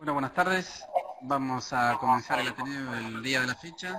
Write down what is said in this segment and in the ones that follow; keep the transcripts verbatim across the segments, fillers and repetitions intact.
Bueno, buenas tardes. Vamos a comenzar el Ateneo del día de la fecha.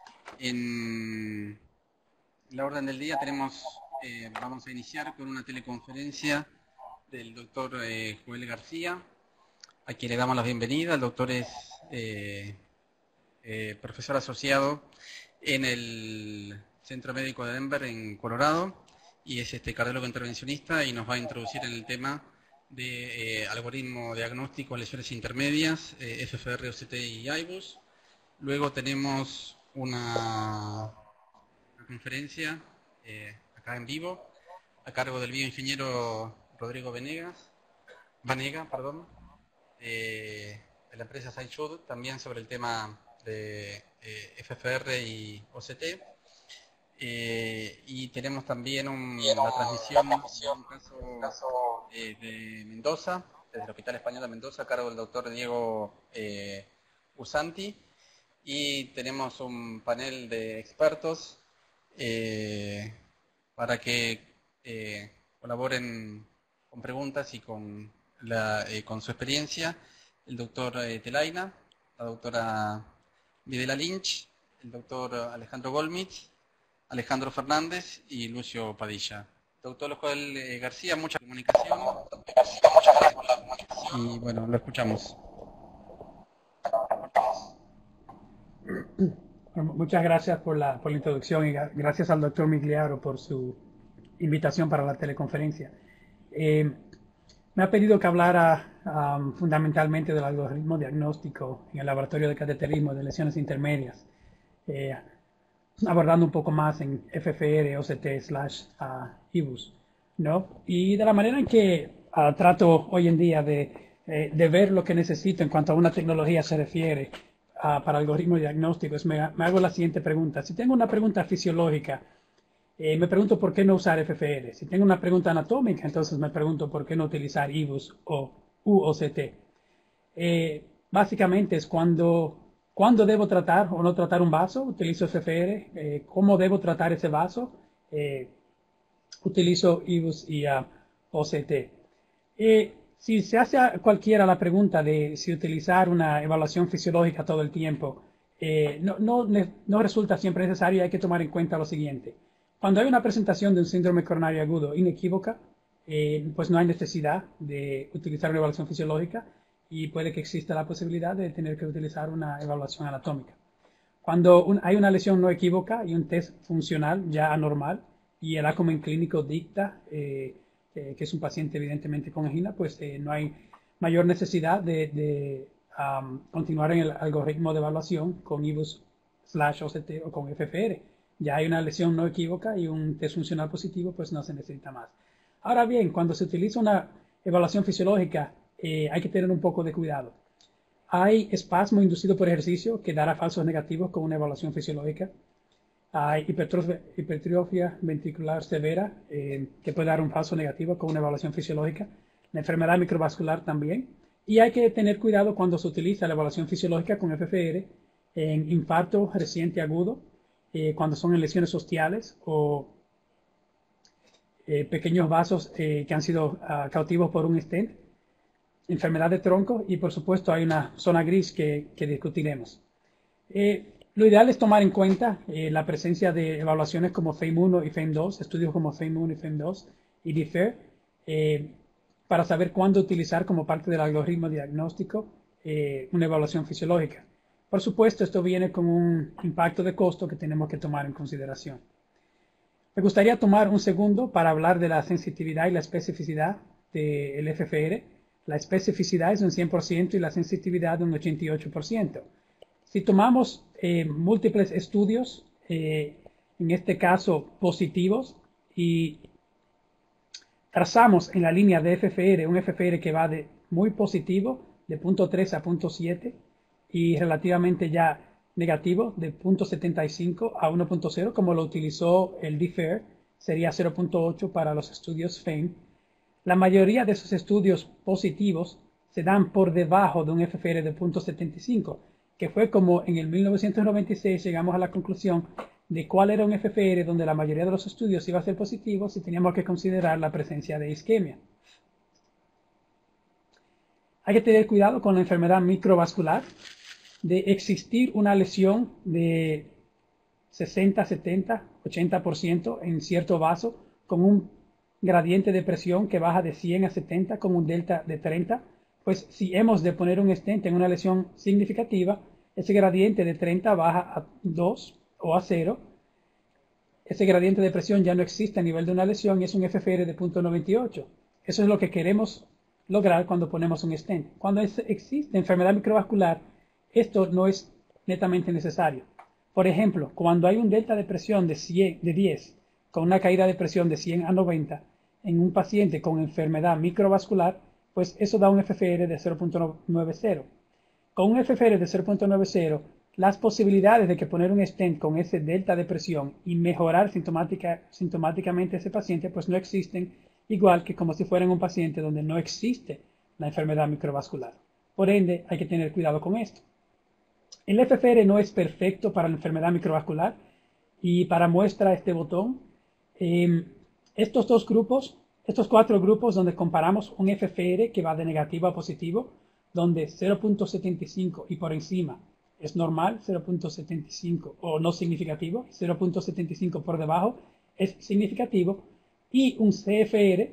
En la orden del día tenemos, eh, vamos a iniciar con una teleconferencia del doctor eh, Joel García, a quien le damos la bienvenida. El doctor es eh, eh, profesor asociado en el Centro Médico de Denver, en Colorado, y es este cardiólogo intervencionista y nos va a introducir en el tema de eh, algoritmo diagnóstico, lesiones intermedias, eh, F F R, O C T y I B U S. Luego tenemos una, una conferencia eh, acá en vivo, a cargo del bioingeniero Rodrigo Venegas, Vanega, perdón, eh, de la empresa SciShoot, también sobre el tema de eh, F F R y O C T. Eh, y tenemos también un, la transmisión de un caso eh, de Mendoza, desde el Hospital Español de Mendoza, a cargo del doctor Diego eh, Usanti. Y tenemos un panel de expertos eh, para que eh, colaboren con preguntas y con, la, eh, con su experiencia. El doctor eh, Telaina, la doctora Videla Lynch, el doctor Alejandro Golmitz, Alejandro Fernández y Lucio Padilla. Doctor Joel eh, García, mucha comunicación. Y bueno, lo escuchamos. Bueno, muchas gracias por la, por la introducción y gracias al doctor Migliaro por su invitación para la teleconferencia. Eh, me ha pedido que hablara um, fundamentalmente del algoritmo diagnóstico en el laboratorio de cateterismo de lesiones intermedias, eh, abordando un poco más en F F R, O C T, slash uh, I B U S, ¿no? Y de la manera en que uh, trato hoy en día de, eh, de ver lo que necesito en cuanto a una tecnología se refiere uh, para algoritmos diagnósticos, me, me hago la siguiente pregunta. Si tengo una pregunta fisiológica, eh, me pregunto por qué no usar F F R. Si tengo una pregunta anatómica, entonces me pregunto por qué no utilizar I B U S o U O C T. Eh, básicamente es cuando... ¿Cuándo debo tratar o no tratar un vaso? Utilizo F F R. Eh, ¿Cómo debo tratar ese vaso? Eh, utilizo I B U S y uh, O C T. Eh, si se hace a cualquiera la pregunta de si utilizar una evaluación fisiológica todo el tiempo, eh, no, no, no resulta siempre necesario y hay que tomar en cuenta lo siguiente. Cuando hay una presentación de un síndrome coronario agudo inequívoca, eh, pues no hay necesidad de utilizar una evaluación fisiológica, y puede que exista la posibilidad de tener que utilizar una evaluación anatómica. Cuando un, hay una lesión no equívoca y un test funcional ya anormal y el ACOMEN clínico dicta eh, eh, que es un paciente evidentemente con angina, pues eh, no hay mayor necesidad de, de um, continuar en el algoritmo de evaluación con I B U S slash O C T o con F F R. Ya hay una lesión no equívoca y un test funcional positivo, pues no se necesita más. Ahora bien, cuando se utiliza una evaluación fisiológica, Eh, hay que tener un poco de cuidado. Hay espasmo inducido por ejercicio que dará falsos negativos con una evaluación fisiológica. Hay hipertrofia, hipertrofia ventricular severa eh, que puede dar un falso negativo con una evaluación fisiológica. La enfermedad microvascular también. Y hay que tener cuidado cuando se utiliza la evaluación fisiológica con F F R en infarto reciente agudo, eh, cuando son en lesiones ostiales o eh, pequeños vasos eh, que han sido uh, cautivos por un stent, enfermedad de tronco, y por supuesto hay una zona gris que, que discutiremos. Eh, lo ideal es tomar en cuenta eh, la presencia de evaluaciones como F A M E uno y F A M E dos, estudios como F A M E uno y F A M E dos y D F E R, eh, para saber cuándo utilizar como parte del algoritmo diagnóstico eh, una evaluación fisiológica. Por supuesto, esto viene con un impacto de costo que tenemos que tomar en consideración. Me gustaría tomar un segundo para hablar de la sensitividad y la especificidad del F F R. La especificidad es un cien por ciento y la sensitividad de un ochenta y ocho por ciento. Si tomamos eh, múltiples estudios, eh, en este caso positivos, y trazamos en la línea de F F R un F F R que va de muy positivo, de punto tres a punto siete, y relativamente ya negativo, de punto setenta y cinco a uno punto cero, como lo utilizó el D F E R, sería cero punto ocho para los estudios F A M E. La mayoría de esos estudios positivos se dan por debajo de un F F R de punto setenta y cinco, que fue como en el mil novecientos noventa y seis llegamos a la conclusión de cuál era un F F R donde la mayoría de los estudios iba a ser positivos y teníamos que considerar la presencia de isquemia. Hay que tener cuidado con la enfermedad microvascular. De existir una lesión de sesenta, setenta, ochenta por ciento en cierto vaso con un gradiente de presión que baja de cien a setenta con un delta de treinta, pues si hemos de poner un stent en una lesión significativa, ese gradiente de treinta baja a dos o a cero. Ese gradiente de presión ya no existe a nivel de una lesión y es un F F R de punto noventa y ocho. Eso es lo que queremos lograr cuando ponemos un stent. Cuando es, existe enfermedad microvascular, esto no es netamente necesario. Por ejemplo, cuando hay un delta de presión de, cien, de diez con una caída de presión de cien a noventa en un paciente con enfermedad microvascular, pues eso da un F F R de cero punto noventa. Con un F F R de cero punto noventa, las posibilidades de que poner un stent con ese delta de presión y mejorar sintomática, sintomáticamente ese paciente, pues no existen, igual que como si fuera en un paciente donde no existe la enfermedad microvascular. Por ende, hay que tener cuidado con esto. El F F R no es perfecto para la enfermedad microvascular y para muestra este botón, eh, estos dos grupos, estos cuatro grupos donde comparamos un F F R que va de negativo a positivo, donde cero punto setenta y cinco y por encima es normal, cero punto setenta y cinco o no significativo, cero punto setenta y cinco por debajo es significativo, y un C F R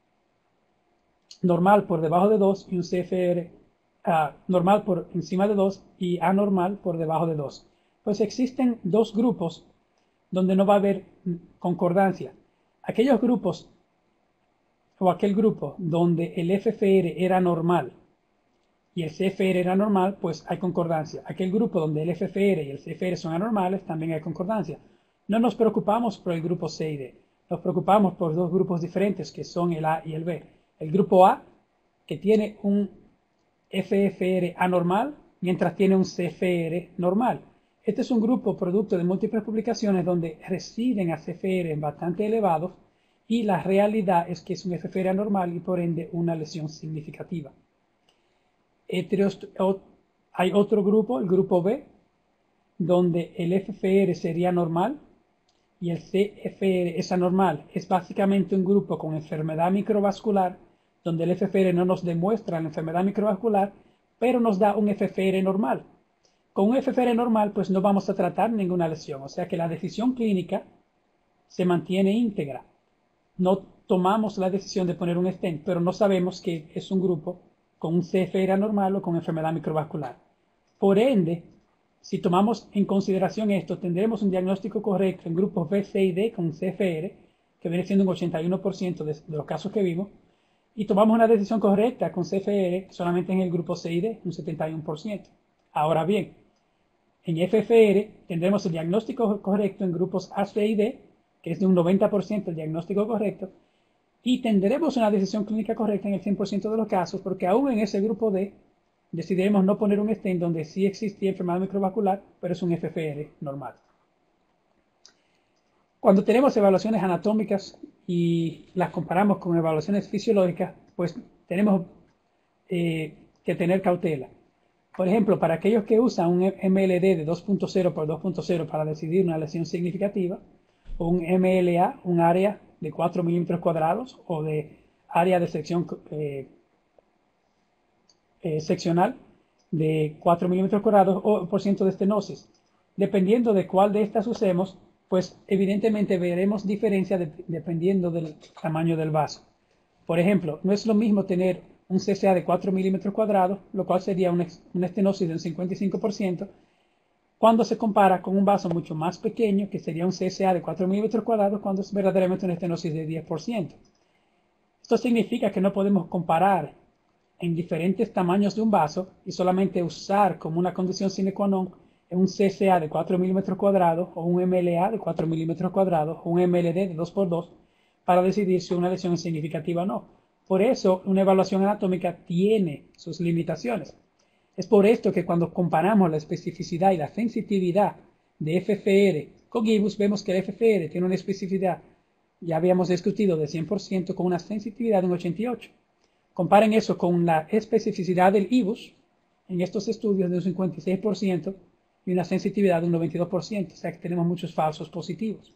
normal por debajo de dos y un C F R Uh, normal por encima de dos y anormal por debajo de dos. Pues existen dos grupos donde no va a haber concordancia. Aquellos grupos o aquel grupo donde el F F R era normal y el C F R era normal, pues hay concordancia. Aquel grupo donde el F F R y el C F R son anormales, también hay concordancia. No nos preocupamos por el grupo C y D. Nos preocupamos por dos grupos diferentes que son el A y el B. El grupo A, que tiene un F F R anormal, mientras tiene un C F R normal. Este es un grupo producto de múltiples publicaciones donde residen a C F R bastante elevados y la realidad es que es un F F R anormal y por ende una lesión significativa. Hay otro grupo, el grupo B, donde el F F R sería normal y el C F R es anormal. Es básicamente un grupo con enfermedad microvascular donde el F F R no nos demuestra la enfermedad microvascular, pero nos da un F F R normal. Con un F F R normal, pues no vamos a tratar ninguna lesión, o sea que la decisión clínica se mantiene íntegra. No tomamos la decisión de poner un stent, pero no sabemos que es un grupo con un C F R anormal o con enfermedad microvascular. Por ende, si tomamos en consideración esto, tendremos un diagnóstico correcto en grupos B, C y D con C F R, que viene siendo un ochenta y uno por ciento de, de los casos que vimos, y tomamos una decisión correcta con C F R solamente en el grupo C y D, un setenta y uno por ciento. Ahora bien, en F F R tendremos el diagnóstico correcto en grupos A, C y D, que es de un noventa por ciento el diagnóstico correcto, y tendremos una decisión clínica correcta en el cien por ciento de los casos, porque aún en ese grupo D decidiremos no poner un stent donde sí existía enfermedad microvascular, pero es un F F R normal. Cuando tenemos evaluaciones anatómicas y las comparamos con evaluaciones fisiológicas, pues tenemos eh, que tener cautela. Por ejemplo, para aquellos que usan un M L D de dos punto cero por dos punto cero para decidir una lesión significativa, o un M L A, un área de cuatro milímetros cuadrados, o de área de sección eh, eh, seccional de cuatro milímetros cuadrados, o por ciento de estenosis. Dependiendo de cuál de estas usemos, pues evidentemente veremos diferencia de, dependiendo del tamaño del vaso. Por ejemplo, no es lo mismo tener un C C A de cuatro milímetros cuadrados, lo cual sería una, una estenosis de un cincuenta y cinco por ciento, cuando se compara con un vaso mucho más pequeño, que sería un C C A de cuatro milímetros cuadrados, cuando es verdaderamente una estenosis de diez por ciento. Esto significa que no podemos comparar en diferentes tamaños de un vaso y solamente usar como una condición sine qua non un C C A de cuatro milímetros cuadrados o un M L A de cuatro milímetros cuadrados o un M L D de dos por dos para decidir si una lesión es significativa o no. Por eso, una evaluación anatómica tiene sus limitaciones. Es por esto que cuando comparamos la especificidad y la sensitividad de F F R con I B U S, vemos que el F F R tiene una especificidad, ya habíamos discutido, de cien por ciento con una sensitividad de un ochenta y ocho por ciento. Comparen eso con la especificidad del I B U S en estos estudios de un cincuenta y seis por ciento y una sensitividad de un noventa y dos por ciento, o sea que tenemos muchos falsos positivos.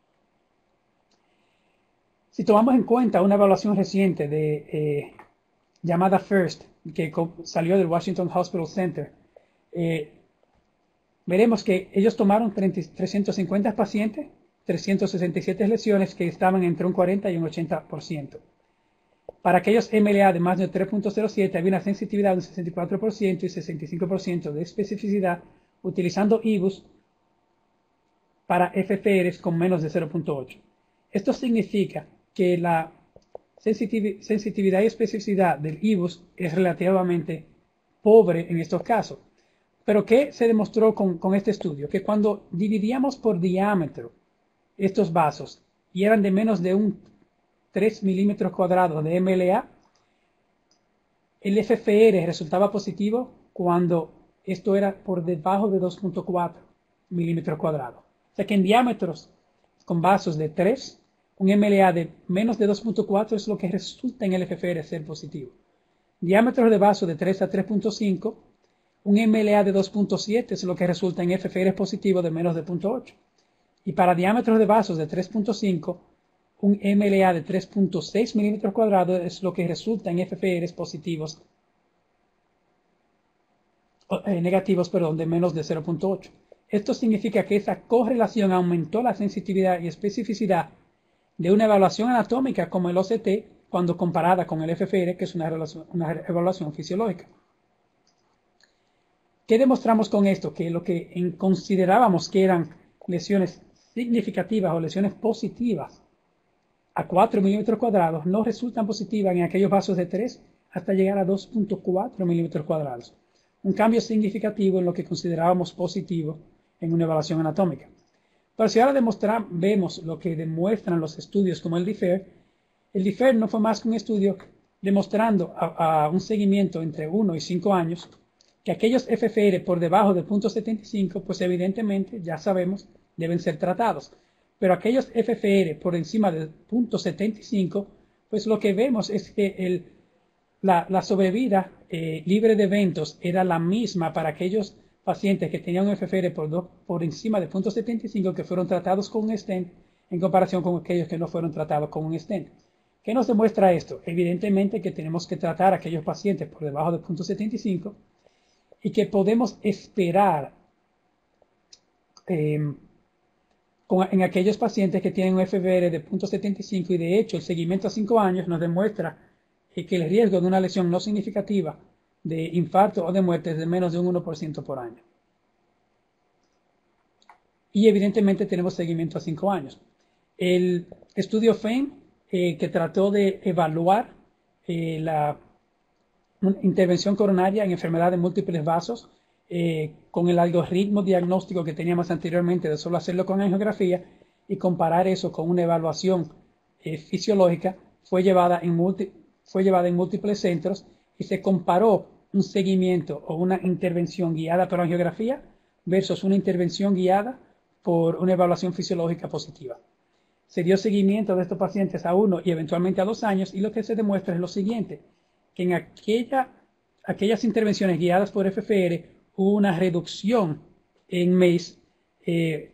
Si tomamos en cuenta una evaluación reciente de eh, llamada FIRST, que salió del Washington Hospital Center, eh, veremos que ellos tomaron trescientos cincuenta pacientes, trescientas sesenta y siete lesiones que estaban entre un cuarenta y un ochenta por ciento. Para aquellos M L A de más de tres punto cero siete había una sensitividad de un sesenta y cuatro por ciento y sesenta y cinco por ciento de especificidad utilizando I B U S para F F Rs con menos de cero punto ocho. Esto significa que la sensitiv sensitividad y especificidad del I B U S es relativamente pobre en estos casos. Pero ¿qué se demostró con, con este estudio? Que cuando dividíamos por diámetro estos vasos y eran de menos de un tres milímetros cuadrados de M L A, el F F R resultaba positivo cuando esto era por debajo de dos punto cuatro milímetros cuadrados. O sea que en diámetros con vasos de tres, un M L A de menos de dos punto cuatro es lo que resulta en el F F R ser positivo. Diámetros de vaso de tres a tres punto cinco, un M L A de dos punto siete es lo que resulta en F F R positivo de menos de cero punto ocho. Y para diámetros de vasos de tres punto cinco, un M L A de tres punto seis milímetros cuadrados es lo que resulta en F F Rs positivos, eh, negativos, perdón, de menos de cero punto ocho. Esto significa que esa correlación aumentó la sensitividad y especificidad de una evaluación anatómica como el O C T cuando comparada con el F F R, que es una, relación, una evaluación fisiológica. ¿Qué demostramos con esto? Que lo que en, considerábamos que eran lesiones significativas o lesiones positivas a cuatro milímetros cuadrados no resultan positivas en aquellos vasos de tres hasta llegar a dos punto cuatro milímetros cuadrados. Un cambio significativo en lo que considerábamos positivo en una evaluación anatómica. Pero si ahora demostrar, vemos lo que demuestran los estudios como el D I F E R, el D I F E R no fue más que un estudio demostrando a, a un seguimiento entre uno y cinco años que aquellos F F R por debajo del punto setenta y cinco, pues evidentemente ya sabemos, deben ser tratados. Pero aquellos F F R por encima del punto setenta y cinco, pues lo que vemos es que el, la, la sobrevida eh, libre de eventos era la misma para aquellos pacientes que tenían un F F R por, do, por encima del punto setenta y cinco que fueron tratados con un stent en comparación con aquellos que no fueron tratados con un stent. ¿Qué nos demuestra esto? Evidentemente que tenemos que tratar a aquellos pacientes por debajo del punto setenta y cinco y que podemos esperar eh, con, en aquellos pacientes que tienen un F F R de punto setenta y cinco y de hecho el seguimiento a cinco años nos demuestra eh, que el riesgo de una lesión no significativa de infarto o de muerte es de menos de un uno por ciento por año. Y evidentemente tenemos seguimiento a cinco años. El estudio FAME, eh, que trató de evaluar eh, la intervención coronaria en enfermedad de múltiples vasos, eh, con el algoritmo diagnóstico que teníamos anteriormente de solo hacerlo con angiografía y comparar eso con una evaluación eh, fisiológica, fue llevada, en multi, fue llevada en múltiples centros y se comparó un seguimiento o una intervención guiada por angiografía versus una intervención guiada por una evaluación fisiológica positiva. Se dio seguimiento de estos pacientes a uno y eventualmente a dos años y lo que se demuestra es lo siguiente, que en aquella, aquellas intervenciones guiadas por F F R hubo una reducción en M A C E eh,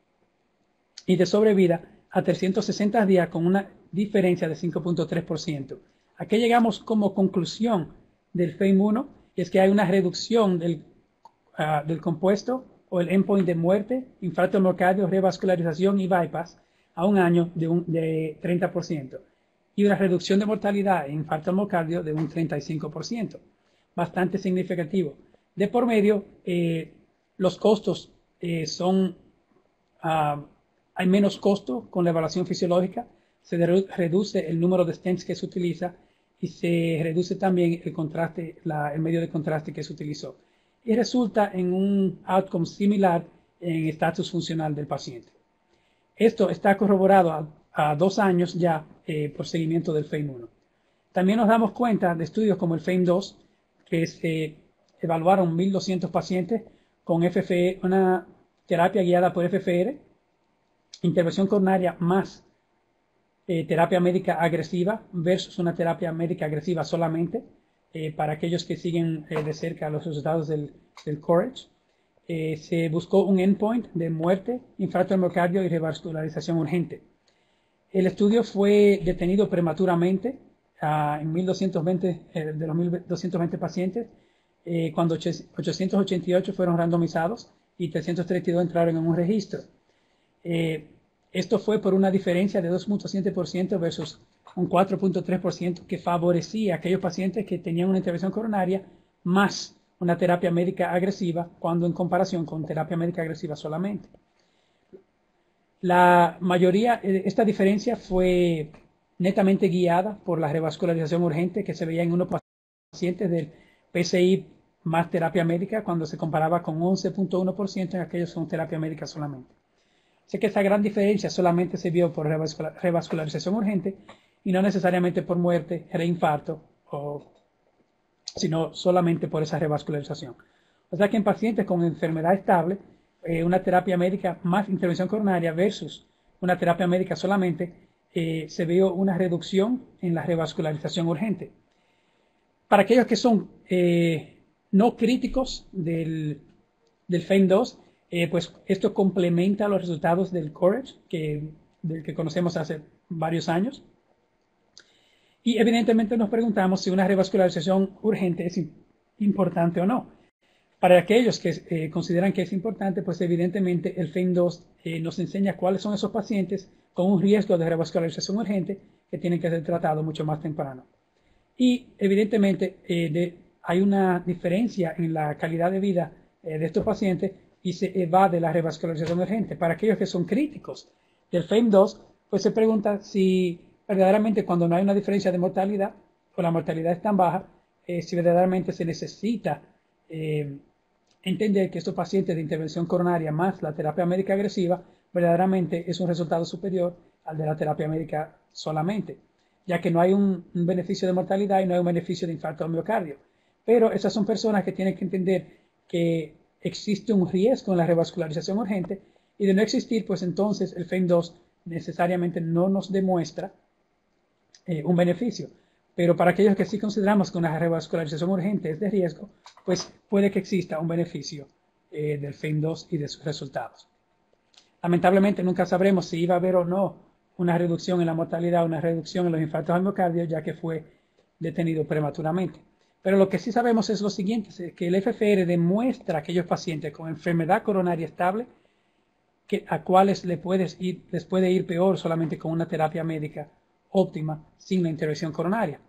y de sobrevida a trescientos sesenta días con una diferencia de cinco punto tres por ciento. ¿A qué llegamos como conclusión del FAME uno? Es que hay una reducción del, uh, del compuesto o el endpoint de muerte, infarto al miocardio, revascularización y bypass a un año de, un, de treinta por ciento. Y una reducción de mortalidad en infarto al miocardio de un treinta y cinco por ciento. Bastante significativo. De por medio, eh, los costos eh, son, uh, hay menos costo con la evaluación fisiológica, se reduce el número de stents que se utiliza y se reduce también el contraste, la, el medio de contraste que se utilizó. Y resulta en un outcome similar en estatus funcional del paciente. Esto está corroborado a, a dos años ya eh, por seguimiento del FAME uno. También nos damos cuenta de estudios como el FAME dos, que se evaluaron mil doscientos pacientes con F F R, una terapia guiada por F F R, intervención coronaria más eh, terapia médica agresiva versus una terapia médica agresiva solamente, eh, para aquellos que siguen eh, de cerca los resultados del, del COURAGE. Eh, se buscó un endpoint de muerte, infarto al miocardio y revascularización urgente. El estudio fue detenido prematuramente uh, en mil doscientos veinte, eh, de los mil doscientos veinte pacientes, eh, cuando ochocientos ochenta y ocho fueron randomizados y trescientos treinta y dos entraron en un registro. Eh, esto fue por una diferencia de dos punto siete por ciento versus un cuatro punto tres por ciento que favorecía a aquellos pacientes que tenían una intervención coronaria más una terapia médica agresiva, cuando en comparación con terapia médica agresiva solamente. La mayoría, esta diferencia fue netamente guiada por la revascularización urgente que se veía en unos pacientes del P C I más terapia médica, cuando se comparaba con once punto uno por ciento en aquellos con terapia médica solamente. Sé que esa gran diferencia solamente se vio por revascularización urgente y no necesariamente por muerte, reinfarto, o, sino solamente por esa revascularización. O sea que en pacientes con enfermedad estable, eh, una terapia médica más intervención coronaria versus una terapia médica solamente, eh, se vio una reducción en la revascularización urgente. Para aquellos que son eh, no críticos del, del F E I M dos, eh, pues esto complementa los resultados del COURAGE, que, del que conocemos hace varios años. Y evidentemente nos preguntamos si una revascularización urgente es importante o no. Para aquellos que eh, consideran que es importante, pues evidentemente el F E I M dos eh, nos enseña cuáles son esos pacientes con un riesgo de revascularización urgente que tienen que ser tratados mucho más temprano. Y evidentemente eh, de, hay una diferencia en la calidad de vida eh, de estos pacientes y se evade la revascularización urgente. Para aquellos que son críticos del F E I M dos, pues se pregunta si verdaderamente cuando no hay una diferencia de mortalidad o la mortalidad es tan baja, eh, si verdaderamente se necesita eh, entender que estos pacientes de intervención coronaria más la terapia médica agresiva verdaderamente es un resultado superior al de la terapia médica solamente, ya que no hay un, un beneficio de mortalidad y no hay un beneficio de infarto al miocardio. Pero esas son personas que tienen que entender que existe un riesgo en la revascularización urgente y de no existir, pues entonces el F E I M dos necesariamente no nos demuestra eh, un beneficio. Pero para aquellos que sí consideramos que una revascularización urgente es de riesgo, pues puede que exista un beneficio eh, del F E I M dos y de sus resultados. Lamentablemente nunca sabremos si iba a haber o no una reducción en la mortalidad o una reducción en los infartos al miocardio, ya que fue detenido prematuramente. Pero lo que sí sabemos es lo siguiente, es que el F F R demuestra a aquellos pacientes con enfermedad coronaria estable que, a cuales le puedes ir, les puede ir peor solamente con una terapia médica óptima sin la intervención coronaria.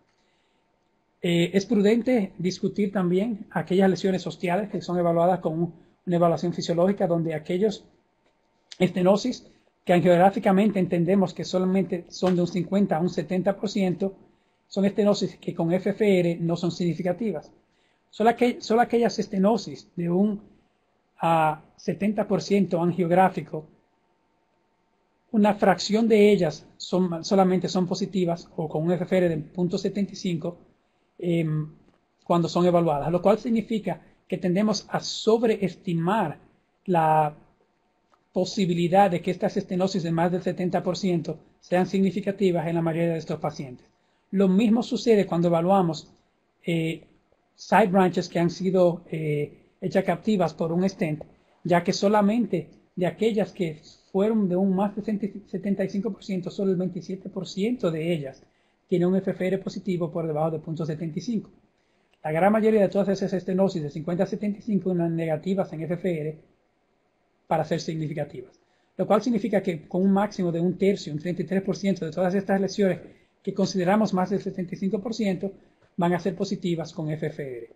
Eh, es prudente discutir también aquellas lesiones ostiales que son evaluadas con una evaluación fisiológica, donde aquellos estenosis que angiográficamente entendemos que solamente son de un cincuenta a un setenta por ciento, son estenosis que con F F R no son significativas. Solo, aquel, solo aquellas estenosis de un a setenta por ciento angiográfico, una fracción de ellas son, solamente son positivas o con un F F R de punto setenta y cinco eh, cuando son evaluadas, lo cual significa que tendemos a sobreestimar la posibilidad de que estas estenosis de más del setenta por ciento sean significativas en la mayoría de estos pacientes. Lo mismo sucede cuando evaluamos eh, side branches que han sido eh, hechas captivas por un stent, ya que solamente de aquellas que fueron de un más de setenta y cinco por ciento, solo el veintisiete por ciento de ellas tiene un F F R positivo por debajo de punto setenta y cinco. La gran mayoría de todas esas estenosis de cincuenta a setenta y cinco son negativas en F F R para ser significativas, lo cual significa que con un máximo de un tercio, un treinta y tres por ciento de todas estas lesiones que consideramos más del setenta y cinco por ciento van a ser positivas con F F R,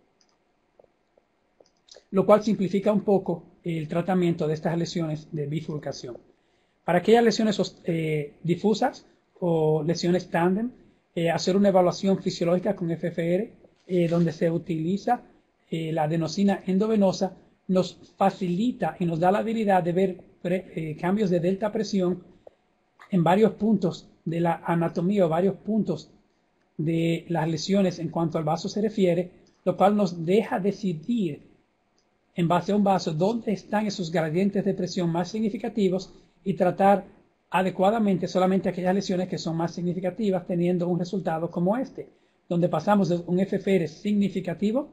lo cual simplifica un poco el tratamiento de estas lesiones de bifurcación. Para aquellas lesiones eh, difusas o lesiones tándem, eh, hacer una evaluación fisiológica con F F R, eh, donde se utiliza eh, la adenosina endovenosa, nos facilita y nos da la habilidad de ver pre, eh, cambios de delta presión en varios puntos de la anatomía o varios puntos de las lesiones en cuanto al vaso se refiere, lo cual nos deja decidir en base a un vaso dónde están esos gradientes de presión más significativos y tratar adecuadamente solamente aquellas lesiones que son más significativas, teniendo un resultado como este, donde pasamos de un F F R significativo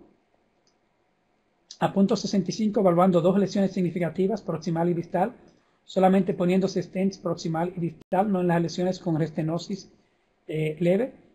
a punto sesenta y cinco, evaluando dos lesiones significativas, proximal y distal, solamente poniéndose stents proximal y distal, no en las lesiones con estenosis eh, leve,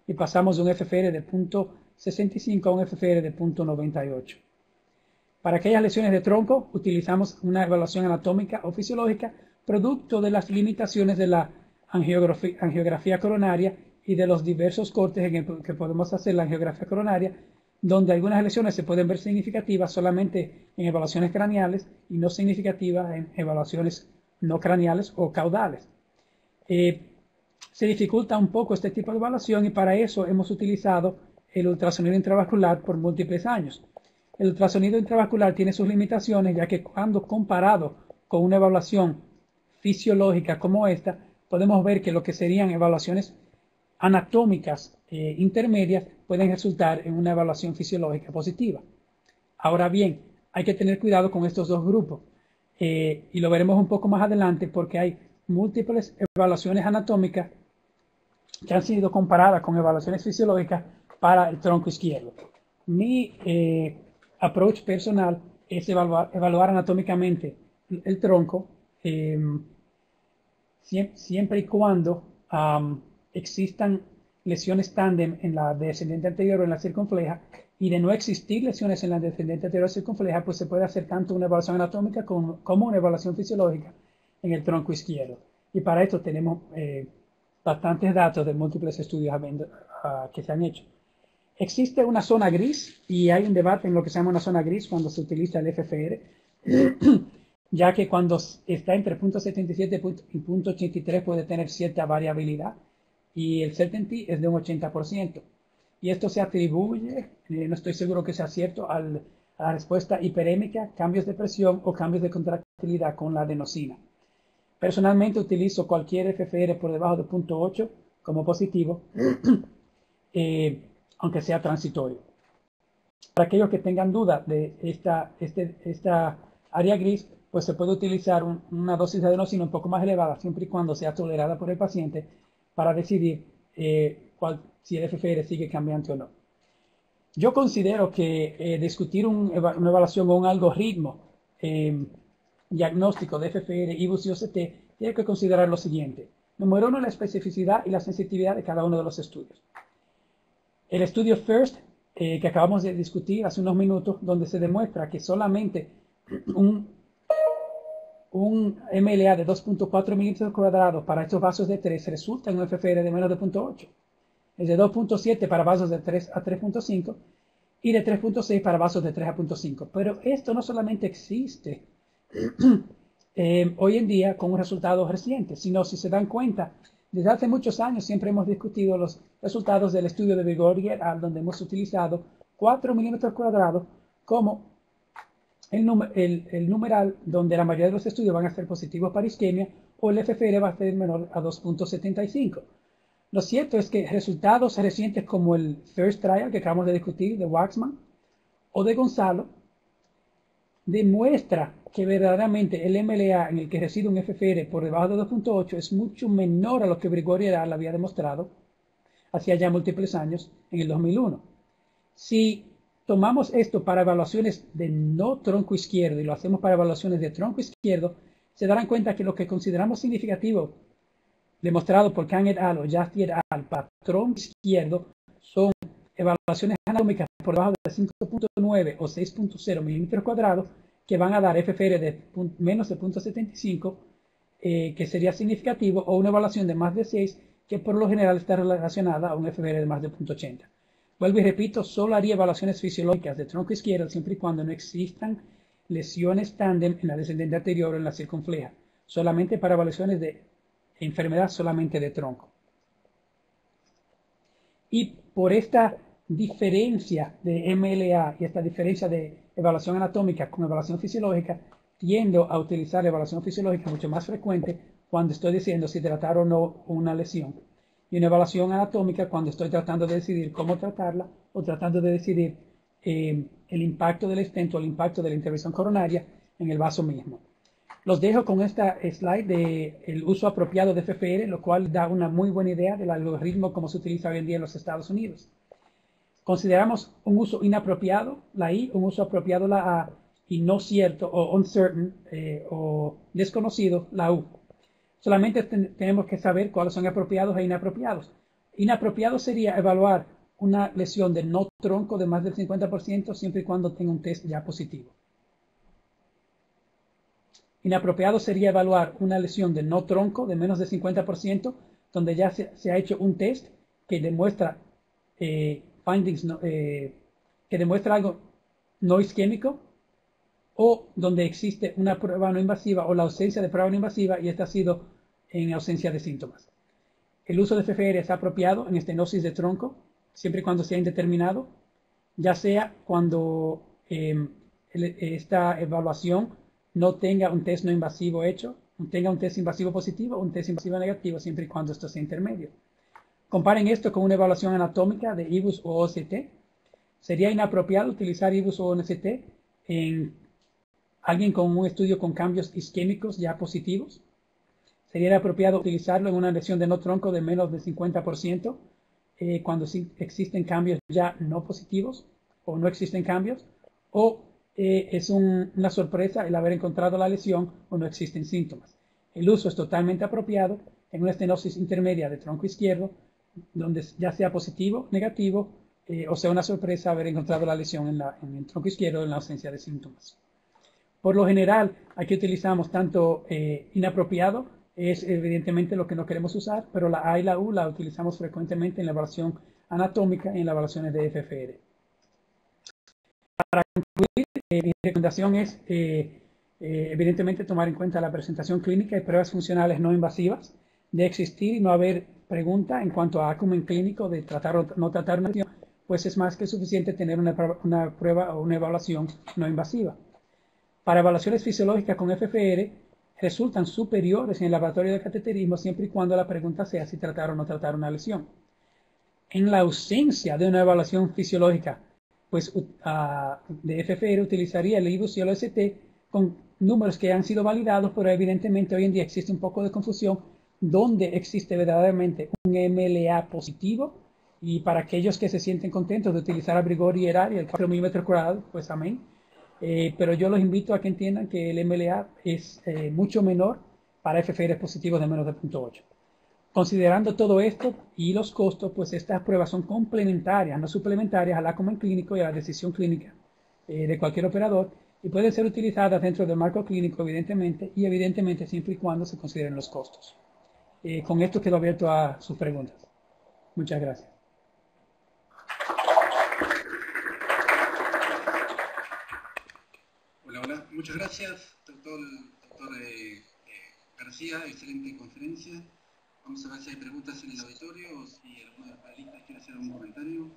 y pasamos de un F F R de punto sesenta y cinco a un F F R de punto noventa y ocho. Para aquellas lesiones de tronco, utilizamos una evaluación anatómica o fisiológica producto de las limitaciones de la angiografía, angiografía coronaria y de los diversos cortes en el que podemos hacer la angiografía coronaria, donde algunas lesiones se pueden ver significativas solamente en evaluaciones craneales y no significativas en evaluaciones no craneales o caudales. Eh, se dificulta un poco este tipo de evaluación y para eso hemos utilizado el ultrasonido intravascular por múltiples años. El ultrasonido intravascular tiene sus limitaciones, ya que cuando comparado con una evaluación fisiológica como esta, podemos ver que lo que serían evaluaciones anatómicas eh, intermedias pueden resultar en una evaluación fisiológica positiva. Ahora bien, hay que tener cuidado con estos dos grupos eh, y lo veremos un poco más adelante porque hay múltiples evaluaciones anatómicas que han sido comparadas con evaluaciones fisiológicas para el tronco izquierdo. Mi eh, approach personal es evaluar, evaluar anatómicamente el, el tronco eh, siempre, siempre y cuando um, existan lesiones tándem en la descendente anterior o en la circunfleja, y de no existir lesiones en la descendente anterior o circunfleja, pues se puede hacer tanto una evaluación anatómica como, como una evaluación fisiológica en el tronco izquierdo. Y para esto tenemos eh, bastantes datos de múltiples estudios uh, que se han hecho. Existe una zona gris y hay un debate en lo que se llama una zona gris cuando se utiliza el F F R, ya que cuando está entre punto setenta y siete y punto ochenta y tres puede tener cierta variabilidad y el certainty es de un ochenta por ciento. Y esto se atribuye, eh, no estoy seguro que sea cierto, al, a la respuesta hiperémica, cambios de presión o cambios de contractilidad con la adenosina. Personalmente utilizo cualquier F F R por debajo de punto ocho como positivo, eh, aunque sea transitorio. Para aquellos que tengan duda de esta, este, esta área gris, pues se puede utilizar un, una dosis de adenosina un poco más elevada, siempre y cuando sea tolerada por el paciente, para decidir eh, cuál, si el F F R sigue cambiante o no. Yo considero que eh, discutir un, una evaluación o un algoritmo eh, diagnóstico de F F R, I B U S y O C T, tiene que considerar lo siguiente. Número uno, la especificidad y la sensitividad de cada uno de los estudios. El estudio FIRST, eh, que acabamos de discutir hace unos minutos, donde se demuestra que solamente un, un M L A de dos punto cuatro milímetros cuadrados para estos vasos de tres resulta en un F F R de menos de punto ocho. Es de dos punto siete para vasos de tres a tres punto cinco y de tres punto seis para vasos de tres a punto cinco. Pero esto no solamente existe eh, hoy en día con un resultado reciente, sino si se dan cuenta, desde hace muchos años siempre hemos discutido los resultados del estudio de Vigori et al, donde hemos utilizado cuatro milímetros cuadrados como el, el, el numeral donde la mayoría de los estudios van a ser positivos para isquemia o el F F R va a ser menor a dos punto setenta y cinco. Lo cierto es que resultados recientes como el FIRST Trial que acabamos de discutir de Waxman o de Gonzalo demuestra que verdaderamente el M L A en el que reside un F F R por debajo de dos punto ocho es mucho menor a lo que Vigori et al había demostrado hacía ya múltiples años en el dos mil uno. Si tomamos esto para evaluaciones de no tronco izquierdo y lo hacemos para evaluaciones de tronco izquierdo, se darán cuenta que lo que consideramos significativo demostrado por Kang et al o Jaffe et al para tronco izquierdo son evaluaciones anatómicas por debajo de cinco punto nueve o seis punto cero milímetros cuadrados que van a dar F F R de menos de punto setenta y cinco, eh, que sería significativo, o una evaluación de más de seis, que por lo general está relacionada a un F F R de más de punto ochenta. Vuelvo y repito, solo haría evaluaciones fisiológicas de tronco izquierdo siempre y cuando no existan lesiones tándem en la descendente anterior o en la circunfleja, solamente para evaluaciones de enfermedad solamente de tronco. Y por esta diferencia de M L A y esta diferencia de evaluación anatómica con evaluación fisiológica, tiendo a utilizar la evaluación fisiológica mucho más frecuente cuando estoy diciendo si tratar o no una lesión, y una evaluación anatómica cuando estoy tratando de decidir cómo tratarla o tratando de decidir eh, el impacto del stent o el impacto de la intervención coronaria en el vaso mismo. Los dejo con esta slide del uso apropiado de F F R, lo cual da una muy buena idea del algoritmo como se utiliza hoy en día en los Estados Unidos. Consideramos un uso inapropiado, la I, un uso apropiado, la A, y no cierto o uncertain eh, o desconocido, la U. Solamente ten tenemos que saber cuáles son apropiados e inapropiados. Inapropiado sería evaluar una lesión de no tronco de más del cincuenta por ciento siempre y cuando tenga un test ya positivo. Inapropiado sería evaluar una lesión de no tronco de menos del cincuenta por ciento donde ya se, se ha hecho un test que demuestra eh, findings no, eh, que demuestra algo no isquémico, o donde existe una prueba no invasiva o la ausencia de prueba no invasiva y esta ha sido en ausencia de síntomas. El uso de F F R es apropiado en estenosis de tronco siempre y cuando sea indeterminado, ya sea cuando eh, esta evaluación no tenga un test no invasivo hecho, tenga un test invasivo positivo o un test invasivo negativo, siempre y cuando esto sea intermedio. Comparen esto con una evaluación anatómica de I B U S o O C T. Sería inapropiado utilizar I B U S o O C T en alguien con un estudio con cambios isquémicos ya positivos. Sería inapropiado utilizarlo en una lesión de no tronco de menos del cincuenta por ciento eh, cuando sí existen cambios ya no positivos o no existen cambios, o eh, es un, una sorpresa el haber encontrado la lesión o no existen síntomas. El uso es totalmente apropiado en una estenosis intermedia de tronco izquierdo, donde ya sea positivo, negativo, eh, o sea una sorpresa haber encontrado la lesión en, la, en el tronco izquierdo en la ausencia de síntomas. Por lo general, aquí utilizamos tanto eh, inapropiado, es evidentemente lo que no queremos usar, pero la A y la U la utilizamos frecuentemente en la evaluación anatómica y en las evaluaciones de F F R. Para concluir, eh, mi recomendación es eh, eh, evidentemente tomar en cuenta la presentación clínica y pruebas funcionales no invasivas, de existir y no haber pregunta en cuanto a acumen clínico de tratar o no tratar una lesión, pues es más que suficiente tener una, una prueba o una evaluación no invasiva. Para evaluaciones fisiológicas con F F R resultan superiores en el laboratorio de cateterismo siempre y cuando la pregunta sea si tratar o no tratar una lesión. En la ausencia de una evaluación fisiológica pues, uh, de F F R utilizaría el I B U S y el O S T con números que han sido validados, pero evidentemente hoy en día existe un poco de confusión donde existe verdaderamente un M L A positivo, y para aquellos que se sienten contentos de utilizar a Brigori y Erari el cuatro milímetros cuadrados, pues amén. Eh, pero yo los invito a que entiendan que el M L A es eh, mucho menor para F F R positivos de menos de cero punto ocho. Considerando todo esto y los costos, pues estas pruebas son complementarias, no suplementarias al acumen clínico y a la decisión clínica eh, de cualquier operador, y pueden ser utilizadas dentro del marco clínico, evidentemente, y evidentemente siempre y cuando se consideren los costos. Eh, con esto quedo abierto a sus preguntas. Muchas gracias. Hola, hola. Muchas gracias, doctor, doctor eh, eh, García. Excelente conferencia. Vamos a ver si hay preguntas en el auditorio o si alguno de los panelistas quiere hacer algún comentario.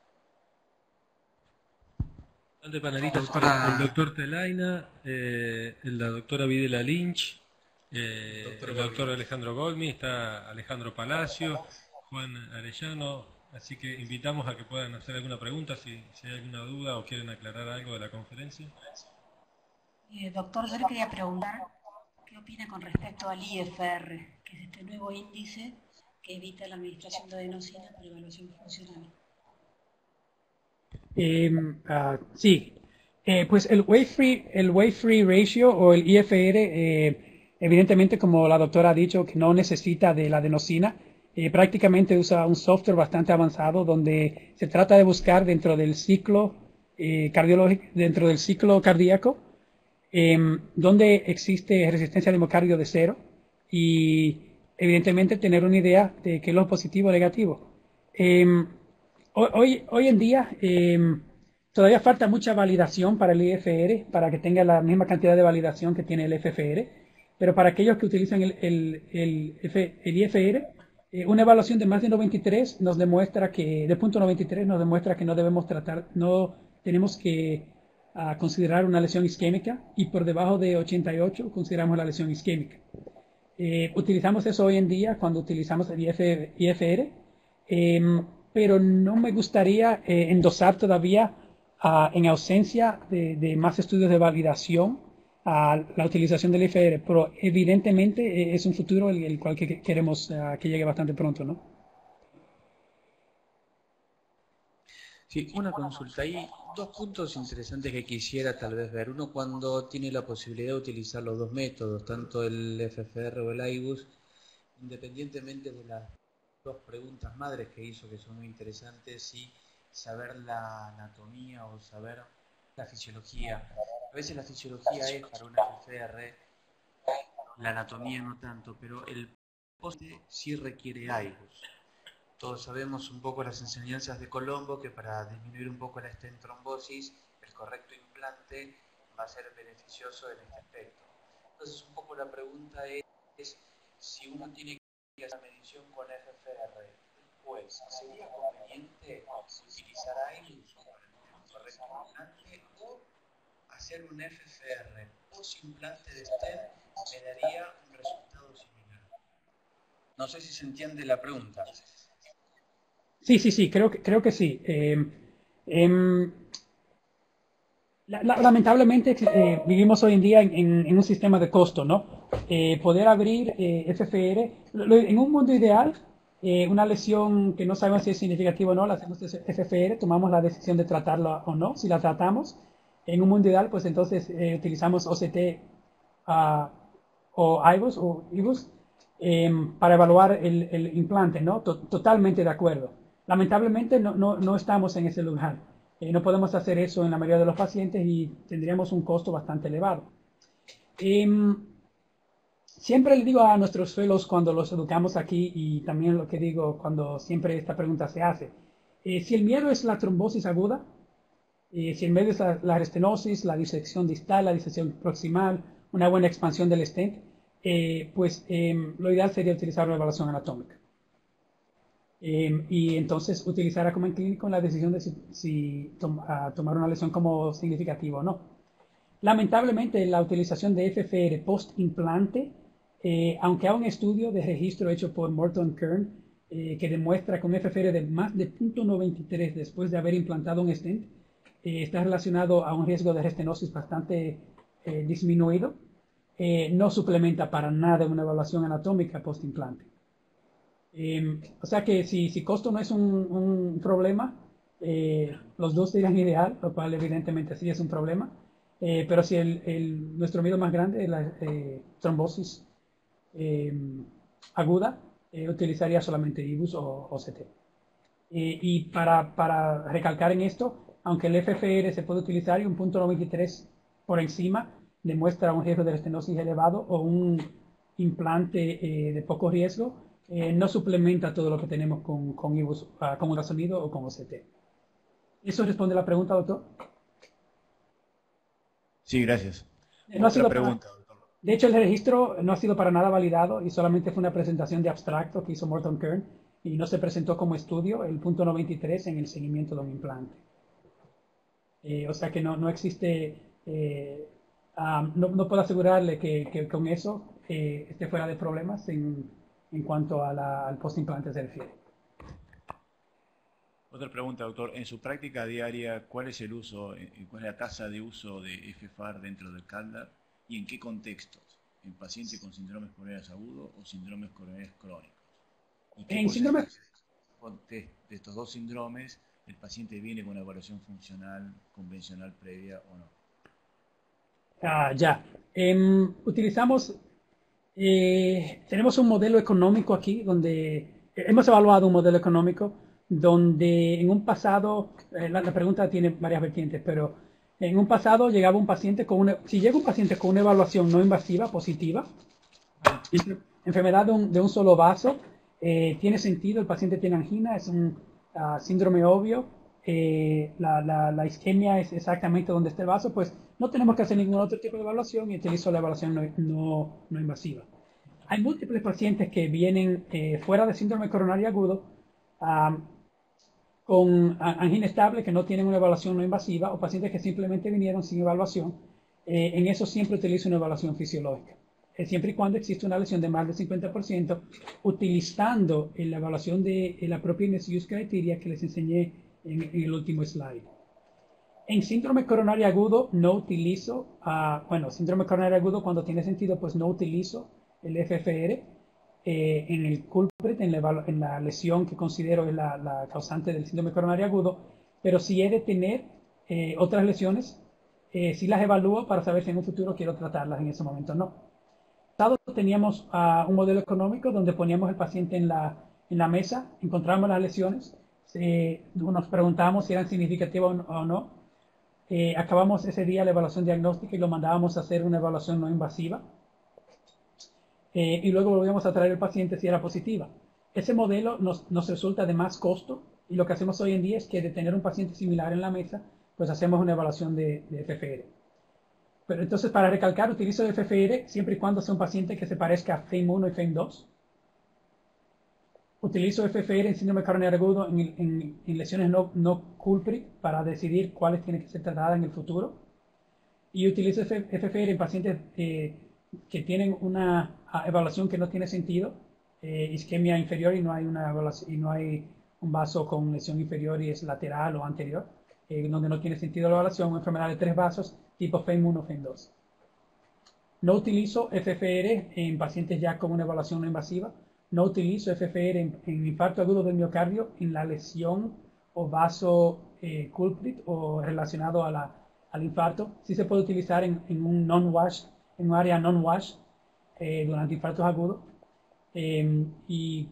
De panelistas, Doctora... el doctor Telaina, eh, la doctora Videla Lynch, eh, doctor el doctor Golmi. Alejandro Golmi, está Alejandro Palacio, Juan Arellano, así que invitamos a que puedan hacer alguna pregunta si, si hay alguna duda o quieren aclarar algo de la conferencia. Eh, doctor, yo le quería preguntar qué opina con respecto al I F R, que es este nuevo índice que evita la administración de adenosina para evaluación funcional. Eh, uh, sí, eh, pues el weight free, el weight free ratio o el I F R, eh, evidentemente como la doctora ha dicho que no necesita de la adenosina, eh, prácticamente usa un software bastante avanzado donde se trata de buscar dentro del ciclo eh, cardiológico, dentro del ciclo cardíaco, eh, donde existe resistencia de miocardio de cero y evidentemente tener una idea de qué es lo positivo o negativo. Eh, Hoy, hoy en día eh, todavía falta mucha validación para el I F R, para que tenga la misma cantidad de validación que tiene el F F R, pero para aquellos que utilizan el, el, el, F, el I F R, eh, una evaluación de más de noventa y tres nos demuestra que, de punto noventa y tres nos demuestra que no debemos tratar, no tenemos que uh, considerar una lesión isquémica, y por debajo de ochenta y ocho consideramos la lesión isquémica. Eh, utilizamos eso hoy en día cuando utilizamos el I F R. Eh, pero no me gustaría eh, endosar todavía, uh, en ausencia de, de más estudios de validación, a uh, la utilización del I F R, pero evidentemente eh, es un futuro el, el cual que queremos uh, que llegue bastante pronto, ¿no? Sí, una consulta. Hay dos puntos interesantes que quisiera tal vez ver. Uno, cuando tiene la posibilidad de utilizar los dos métodos, tanto el F F R o el I B U S, independientemente de la dos preguntas madres que hizo que son muy interesantes, si saber la anatomía o saber la fisiología. A veces la fisiología es para un F F R, la anatomía no tanto, pero el post sí requiere I V U S. Todos sabemos un poco las enseñanzas de Colombo, que para disminuir un poco la stent trombosis, el correcto implante va a ser beneficioso en este aspecto. Entonces, un poco la pregunta es, es si uno tiene que hacer la medición con F F R, pues, ¿sería conveniente utilizar I V U S para el correcto implante o hacer un F F R post implante de stent me daría un resultado similar? No sé si se entiende la pregunta. Sí, sí, sí, creo que, creo que sí. Eh, em, la- la- lamentablemente eh, vivimos hoy en día en, en- en un sistema de costo, ¿no? Eh, poder abrir eh, F F R, lo- lo- en un mundo ideal, eh, una lesión que no sabemos si es significativa o no, la hacemos F F R, tomamos la decisión de tratarla o no. Si la tratamos, en un mundo ideal, pues entonces eh, utilizamos O C T ah, o I V U S o I V U S em, para evaluar el, el implante, ¿no? To- totalmente de acuerdo. Lamentablemente no, no, no estamos en ese lugar. Eh, no podemos hacer eso en la mayoría de los pacientes y tendríamos un costo bastante elevado. Em, siempre le digo a nuestros fellows cuando los educamos aquí y también lo que digo cuando siempre esta pregunta se hace. Eh, si el miedo es la trombosis aguda, eh, si el miedo es la, la estenosis, la disección distal, la disección proximal, una buena expansión del stent, eh, pues em, lo ideal sería utilizar una evaluación anatómica. Eh, y entonces utilizará como en clínico la decisión de si, si tom, uh, tomar una lesión como significativa o no. Lamentablemente, la utilización de F F R post-implante, eh, aunque hay un estudio de registro hecho por Morton Kern eh, que demuestra que un F F R de más de punto noventa y tres después de haber implantado un stent eh, está relacionado a un riesgo de restenosis bastante eh, disminuido, eh, no suplementa para nada una evaluación anatómica post-implante. Eh, o sea que si, si costo no es un, un problema, eh, los dos serían ideal, lo cual evidentemente sí es un problema. Eh, pero si el, el, nuestro miedo más grande es la eh, trombosis eh, aguda, eh, utilizaría solamente I V U S o O C T. Eh, y para, para recalcar en esto, aunque el F F R se puede utilizar y un punto noventa y tres por encima demuestra un riesgo de estenosis elevado o un implante eh, de poco riesgo, eh, no suplementa todo lo que tenemos con, con I V U S, uh, con ultrasonido o con O C T. ¿Eso responde a la pregunta, doctor? Sí, gracias. No ha sido Otra pregunta, para, doctor. de hecho, el registro no ha sido para nada validado y solamente fue una presentación de abstracto que hizo Morton Kern y no se presentó como estudio el punto noventa y tres en el seguimiento de un implante. Eh, o sea que no, no existe, eh, um, no, no puedo asegurarle que, que con eso eh, esté fuera de problemas en, en cuanto a la, al post-implante se refiere. Otra pregunta, doctor. En su práctica diaria, ¿cuál es el uso, cuál es la tasa de uso de F F R dentro del CALDAR y en qué contextos? ¿En pacientes con síndromes coronarios agudos o síndromes coronarios crónicos? ¿Y qué En síndrome... de, de estos dos síndromes el paciente viene con una evaluación funcional convencional previa o no? Ah, ya. Eh, utilizamos, eh, tenemos un modelo económico aquí donde hemos evaluado un modelo económico donde en un pasado, eh, la, la pregunta tiene varias vertientes, pero en un pasado llegaba un paciente con una, si llega un paciente con una evaluación no invasiva positiva, enfermedad de un, de un solo vaso, eh, tiene sentido, el paciente tiene angina, es un uh, síndrome obvio, eh, la, la, la isquemia es exactamente donde está el vaso, pues no tenemos que hacer ningún otro tipo de evaluación y utilizo la evaluación no, no, no invasiva. Hay múltiples pacientes que vienen eh, fuera de síndrome coronario agudo, um, con angina estable que no tienen una evaluación no invasiva o pacientes que simplemente vinieron sin evaluación, eh, en eso siempre utilizo una evaluación fisiológica. Eh, siempre y cuando existe una lesión de más del cincuenta por ciento, utilizando la evaluación de la appropriateness use criteria que les enseñé en, en el último slide. En síndrome coronario agudo no utilizo, uh, bueno, síndrome coronario agudo cuando tiene sentido, pues no utilizo el F F R. Eh, en el culprit, en la, en la lesión que considero es la, la causante del síndrome coronario agudo, pero si he de tener eh, otras lesiones, eh, si las evalúo para saber si en un futuro quiero tratarlas, en ese momento no. Teníamos uh, un modelo económico donde poníamos el paciente en la, en la mesa, encontramos las lesiones, eh, nos preguntamos si eran significativas o no. Eh, acabamos ese día la evaluación diagnóstica y lo mandábamos a hacer una evaluación no invasiva. Eh, y luego volvíamos a traer el paciente si era positiva. Ese modelo nos, nos resulta de más costo y lo que hacemos hoy en día es que de tener un paciente similar en la mesa, pues hacemos una evaluación de, de F F R. Pero entonces, para recalcar, utilizo F F R siempre y cuando sea un paciente que se parezca a F E M uno y F E M dos. Utilizo F F R en síndrome coronario agudo en, en, en lesiones no, no culprit para decidir cuáles tienen que ser tratadas en el futuro. Y utilizo F F R en pacientes eh, que tienen una evaluación que no tiene sentido, eh, isquemia inferior y no hay una evaluación, y no hay un vaso con lesión inferior y es lateral o anterior, eh, donde no tiene sentido la evaluación, una enfermedad de tres vasos tipo F E M uno o F E M dos. No utilizo F F R en pacientes ya con una evaluación no invasiva. No utilizo F F R en, en infarto agudo del miocardio en la lesión o vaso eh, culprit o relacionado a la, al infarto. Sí se puede utilizar en, en un non-wash, en un área non-wash eh, durante infartos agudos. Eh, y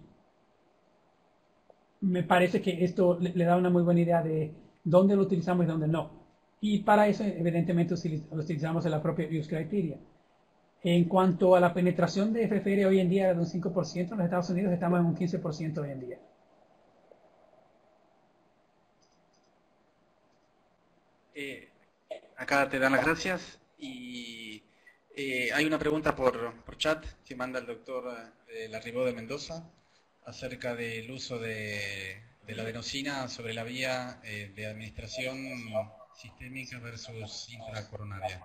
me parece que esto le, le da una muy buena idea de dónde lo utilizamos y dónde no. Y para eso, evidentemente, lo utilizamos en la propia use criteria. En cuanto a la penetración de F F R hoy en día de un cinco por ciento, en los Estados Unidos estamos en un quince por ciento hoy en día. Eh, acá te dan las gracias y eh, hay una pregunta por, por chat que manda el doctor eh, Larribó de Mendoza acerca del uso de, de la adenosina sobre la vía eh, de administración sistémica versus intracoronaria.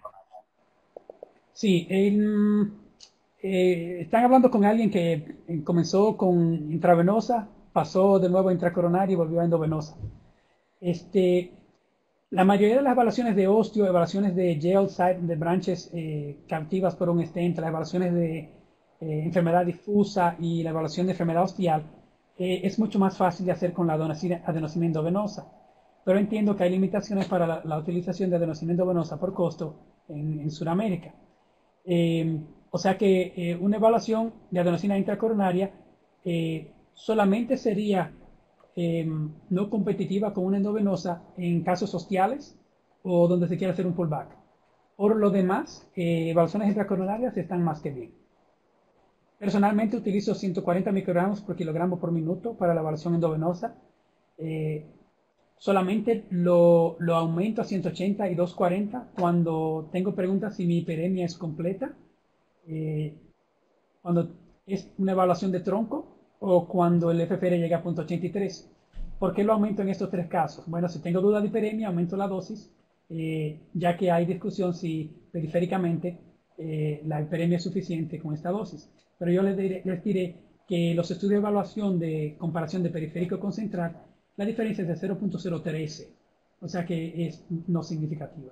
Sí, en, eh, están hablando con alguien que comenzó con intravenosa, pasó de nuevo a intracoronaria y volvió a endovenosa. Este, la mayoría de las evaluaciones de osteo, evaluaciones de gel site, de branches eh, captivas por un stent, las evaluaciones de eh, enfermedad difusa y la evaluación de enfermedad ostial, eh, es mucho más fácil de hacer con la adenosina, adenosina endovenosa. Pero entiendo que hay limitaciones para la, la utilización de adenosina endovenosa por costo en, en Sudamérica. Eh, o sea que eh, una evaluación de adenosina intracoronaria eh, solamente sería eh, no competitiva con una endovenosa en casos ostiales o donde se quiera hacer un pullback. Por lo demás, eh, evaluaciones intracoronarias están más que bien. Personalmente utilizo ciento cuarenta microgramos por kilogramo por minuto para la evaluación endovenosa. Eh, Solamente lo, lo aumento a ciento ochenta y doscientos cuarenta cuando tengo preguntas si mi hiperemia es completa, eh, cuando es una evaluación de tronco o cuando el F F R llega a punto ochenta y tres. ¿Por qué lo aumento en estos tres casos? Bueno, si tengo duda de hiperemia, aumento la dosis, eh, ya que hay discusión si periféricamente eh, la hiperemia es suficiente con esta dosis. Pero yo les diré, les diré que los estudios de evaluación de comparación de periférico con central, la diferencia es de cero punto cero trece, o sea que es no significativa.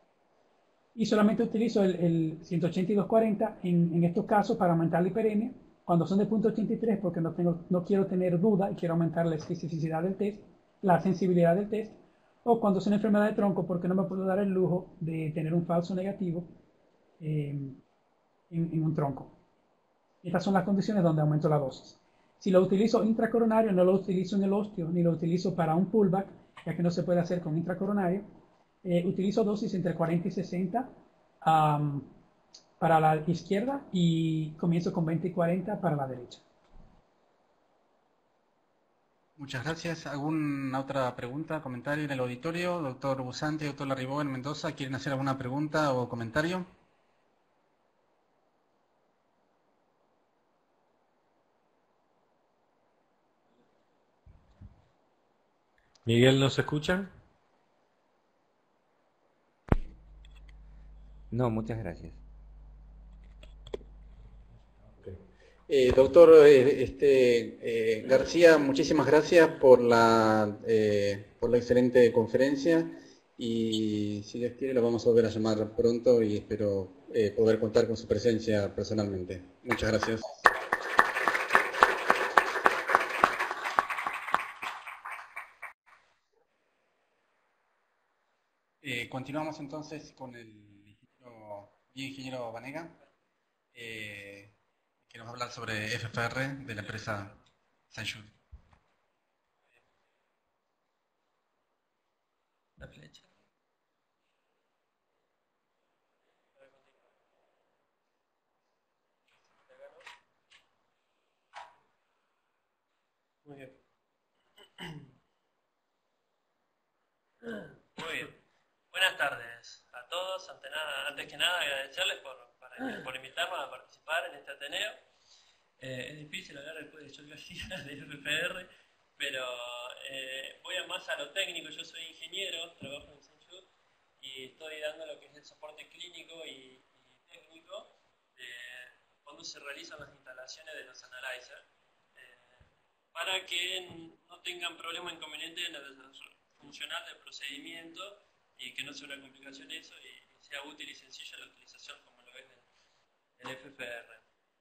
Y solamente utilizo el, el ciento ochenta y doscientos cuarenta en, en estos casos para aumentar la hiperemia, cuando son de punto ochenta y tres porque no, tengo, no quiero tener duda y quiero aumentar la especificidad del test, la sensibilidad del test, o cuando es una enfermedad de tronco porque no me puedo dar el lujo de tener un falso negativo eh, en, en un tronco. Estas son las condiciones donde aumento la dosis. Si lo utilizo intracoronario, no lo utilizo en el osteo, ni lo utilizo para un pullback, ya que no se puede hacer con intracoronario. Eh, utilizo dosis entre cuarenta y sesenta um, para la izquierda y comienzo con veinte y cuarenta para la derecha. Muchas gracias. ¿Alguna otra pregunta, comentario en el auditorio? Doctor Busante, doctor Larribó en Mendoza, ¿quieren hacer alguna pregunta o comentario? Miguel, ¿nos escuchan? No, muchas gracias. Eh, doctor eh, este, eh, García, muchísimas gracias por la, eh, por la excelente conferencia y si Dios quiere lo vamos a volver a llamar pronto y espero eh, poder contar con su presencia personalmente. Muchas gracias. Eh, continuamos entonces con el ingeniero, ingeniero Vanega, eh, que nos va a hablar sobre F F R de la empresa Sanshun. la flecha. Muy bien. Muy bien. Buenas tardes a todos. Ante nada, antes que nada, agradecerles por, para, por invitarnos a participar en este Ateneo. Eh, es difícil hablar después de Joel García de F F R, pero eh, voy a más a lo técnico. Yo soy ingeniero, trabajo en Senju y estoy dando lo que es el soporte clínico y, y técnico de cuando se realizan las instalaciones de los analyzers, eh, para que no tengan problema o inconveniente en el desarrollo funcional del procedimiento y que no sea una complicación eso y, y sea útil y sencilla la utilización como lo es el, el F F R.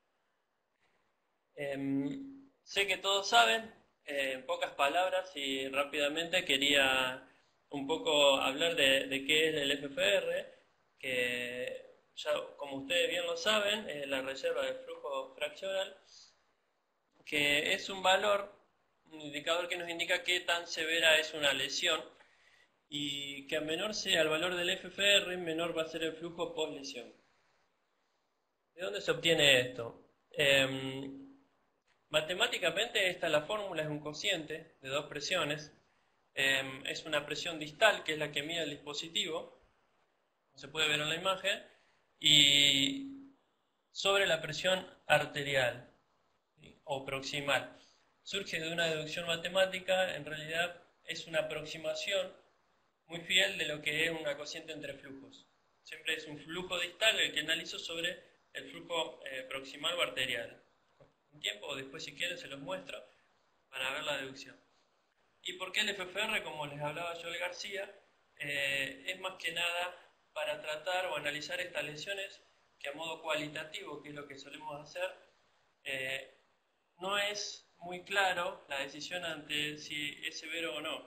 Eh, sé que todos saben, eh, en pocas palabras y rápidamente quería un poco hablar de, de qué es el F F R, que ya como ustedes bien lo saben, es la reserva de flujo fraccional, que es un valor, un indicador que nos indica qué tan severa es una lesión y que a menor sea el valor del F F R, menor va a ser el flujo post lesión. ¿De dónde se obtiene esto? Eh, matemáticamente esta es la fórmula, es un cociente de dos presiones. Eh, es una presión distal, que es la que mide el dispositivo, como se puede ver en la imagen, y sobre la presión arterial, ¿sí? O proximal. Surge de una deducción matemática, en realidad es una aproximación muy fiel de lo que es una cociente entre flujos. Siempre es un flujo distal el que analizo sobre el flujo eh, proximal o arterial. Un tiempo, o después si quieren se los muestro para ver la deducción. ¿Y por qué el F F R? Como les hablaba Joel García, eh, es más que nada para tratar o analizar estas lesiones que a modo cualitativo, que es lo que solemos hacer, eh, no es muy claro la decisión ante si es severo o no.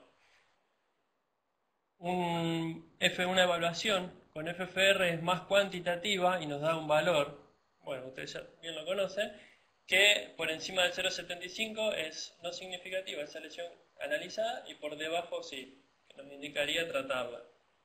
Un F, una evaluación con F F R es más cuantitativa y nos da un valor, bueno, ustedes ya bien lo conocen, que por encima del cero coma setenta y cinco es no significativa esa lesión analizada y por debajo sí, que nos indicaría tratarla.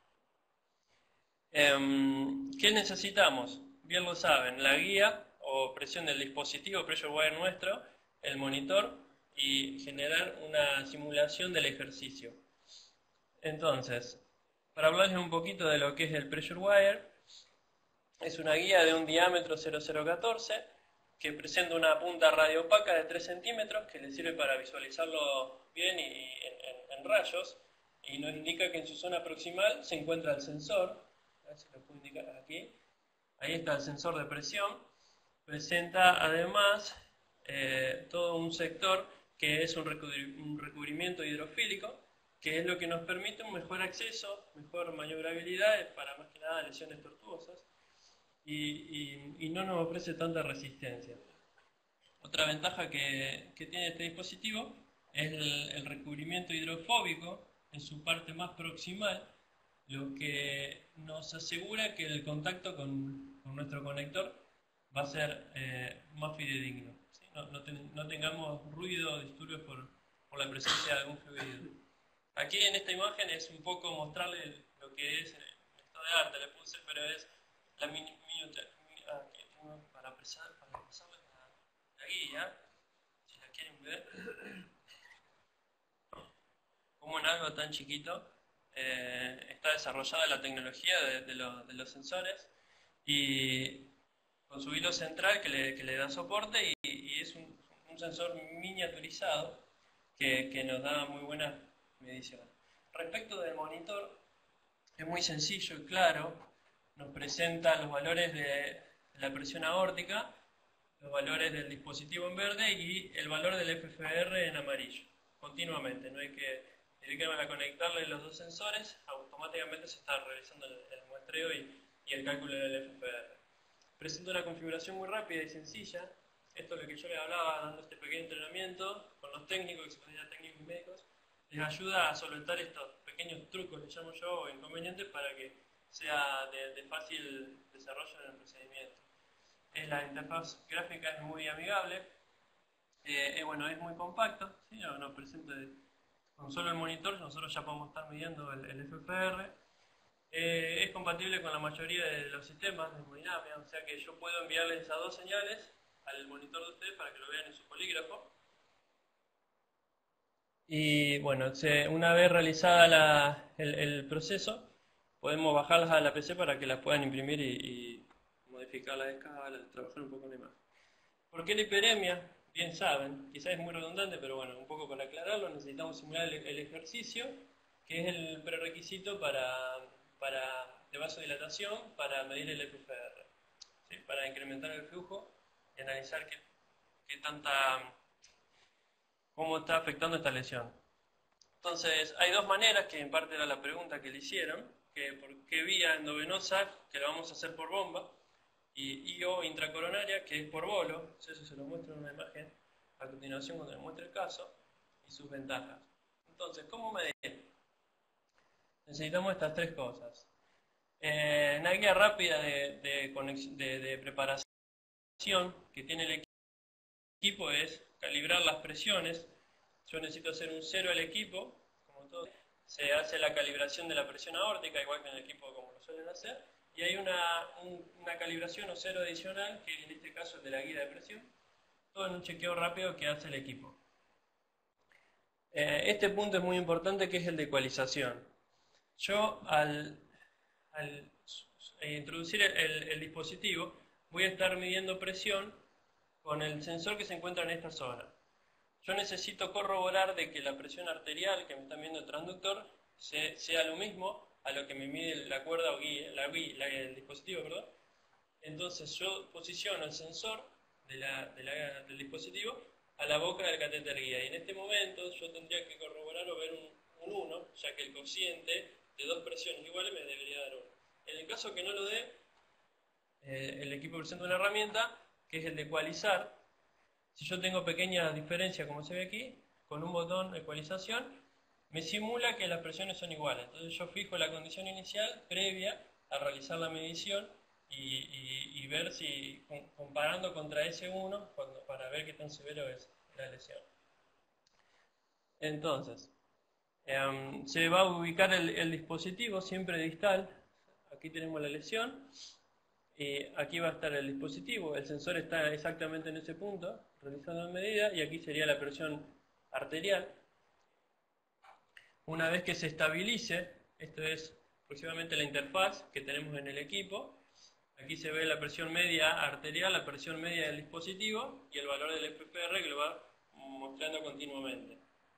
Eh, ¿Qué necesitamos? Bien lo saben, la guía o presión del dispositivo pressure wire nuestro, el monitor y generar una simulación del ejercicio. Entonces, para hablarles un poquito de lo que es el pressure wire, es una guía de un diámetro cero coma cero uno cuatro que presenta una punta radiopaca de tres centímetros que le sirve para visualizarlo bien y en, en, en rayos y nos indica que en su zona proximal se encuentra el sensor. A ver si lo puedo indicar aquí. Ahí está el sensor de presión. Presenta además eh, todo un sector que es un, recubri un recubrimiento hidrofílico, que es lo que nos permite un mejor acceso, mejor maniobrabilidad para más que nada lesiones tortuosas y, y, y no nos ofrece tanta resistencia. Otra ventaja que, que tiene este dispositivo es el, el recubrimiento hidrofóbico en su parte más proximal, lo que nos asegura que el contacto con, con nuestro conector va a ser eh, más fidedigno, ¿sí? no, no, ten, no tengamos ruido o disturbios por, por la presencia de algún fluido. Aquí en esta imagen es un poco mostrarle lo que es el estado de arte, le puse, pero es la mini, mini, ah, que tengo para presar, para pasar la, la guía, si la quieren ver. Como en algo tan chiquito eh, está desarrollada la tecnología de, de, lo, de los sensores y con su hilo central que le, que le da soporte y, y es un, un sensor miniaturizado que, que nos da muy buenas mediciones. Respecto del monitor, es muy sencillo y claro, nos presenta los valores de la presión aórtica, los valores del dispositivo en verde y el valor del F F R en amarillo, continuamente, no hay que dedicarme a conectarle los dos sensores, automáticamente se está realizando el, el muestreo y, y el cálculo del F F R. Presenta una configuración muy rápida y sencilla, esto es lo que yo les hablaba dando este pequeño entrenamiento con los técnicos, experiencia técnicos y médicos, les ayuda a solventar estos pequeños trucos, les llamo yo, o inconvenientes, para que sea de, de fácil desarrollo en el procedimiento. Eh, la interfaz gráfica es muy amigable, eh, eh, bueno, es muy compacto, ¿sí? no, no presenta con solo el monitor nosotros ya podemos estar midiendo el, el F F R. Eh, es compatible con la mayoría de los sistemas de hemodinamia, o sea que yo puedo enviarles esas dos señales al monitor de ustedes para que lo vean en su polígrafo. Y bueno, se, una vez realizada la, el, el proceso, podemos bajarlas a la P C para que las puedan imprimir y, y modificar la escala, trabajar un poco la imagen. ¿Por qué la hiperemia? Bien saben, quizás es muy redundante, pero bueno, un poco para aclararlo, necesitamos simular el, el ejercicio, que es el prerequisito para, para, de vasodilatación para medir el F F R, ¿sí? Para incrementar el flujo y analizar qué, qué tanta... cómo está afectando esta lesión. Entonces, hay dos maneras, que en parte era la pregunta que le hicieron, que por qué vía endovenosa, que lo vamos a hacer por bomba, y, y o intracoronaria, que es por bolo. Eso se lo muestro en una imagen a continuación cuando les muestre el caso, y sus ventajas. Entonces, ¿cómo medir? Necesitamos estas tres cosas. Eh, una guía rápida de, de, de, de preparación que tiene el equipo es calibrar las presiones. Yo necesito hacer un cero al equipo, como todo. Se hace la calibración de la presión aórtica, igual que en el equipo como lo suelen hacer, y hay una, un, una calibración o cero adicional, que en este caso es de la guía de presión, todo en un chequeo rápido que hace el equipo. Eh, este punto es muy importante, que es el de ecualización. Yo al, al introducir el, el, el dispositivo voy a estar midiendo presión con el sensor que se encuentra en esta zona. Yo necesito corroborar de que la presión arterial que me están viendo el transductor se, sea lo mismo a lo que me mide la cuerda o guía, la, la, el dispositivo, perdón. Entonces yo posiciono el sensor de la, de la, del dispositivo a la boca del catéter guía, y en este momento yo tendría que corroborar o ver un, un uno, ya que el cociente de dos presiones iguales me debería dar uno. En el caso que no lo dé, eh, el equipo presenta una herramienta que es el de ecualizar. Si yo tengo pequeñas diferencias, como se ve aquí, con un botón de ecualización, me simula que las presiones son iguales. Entonces yo fijo la condición inicial previa a realizar la medición y, y, y ver si, comparando contra ese uno, cuando, para ver qué tan severo es la lesión. Entonces, eh, se va a ubicar el, el dispositivo siempre distal. Aquí tenemos la lesión. Y aquí va a estar el dispositivo, el sensor está exactamente en ese punto, realizando la medida, y aquí sería la presión arterial. Una vez que se estabilice, esto es aproximadamente la interfaz que tenemos en el equipo, aquí se ve la presión media arterial, la presión media del dispositivo y el valor del F F R que lo va mostrando continuamente.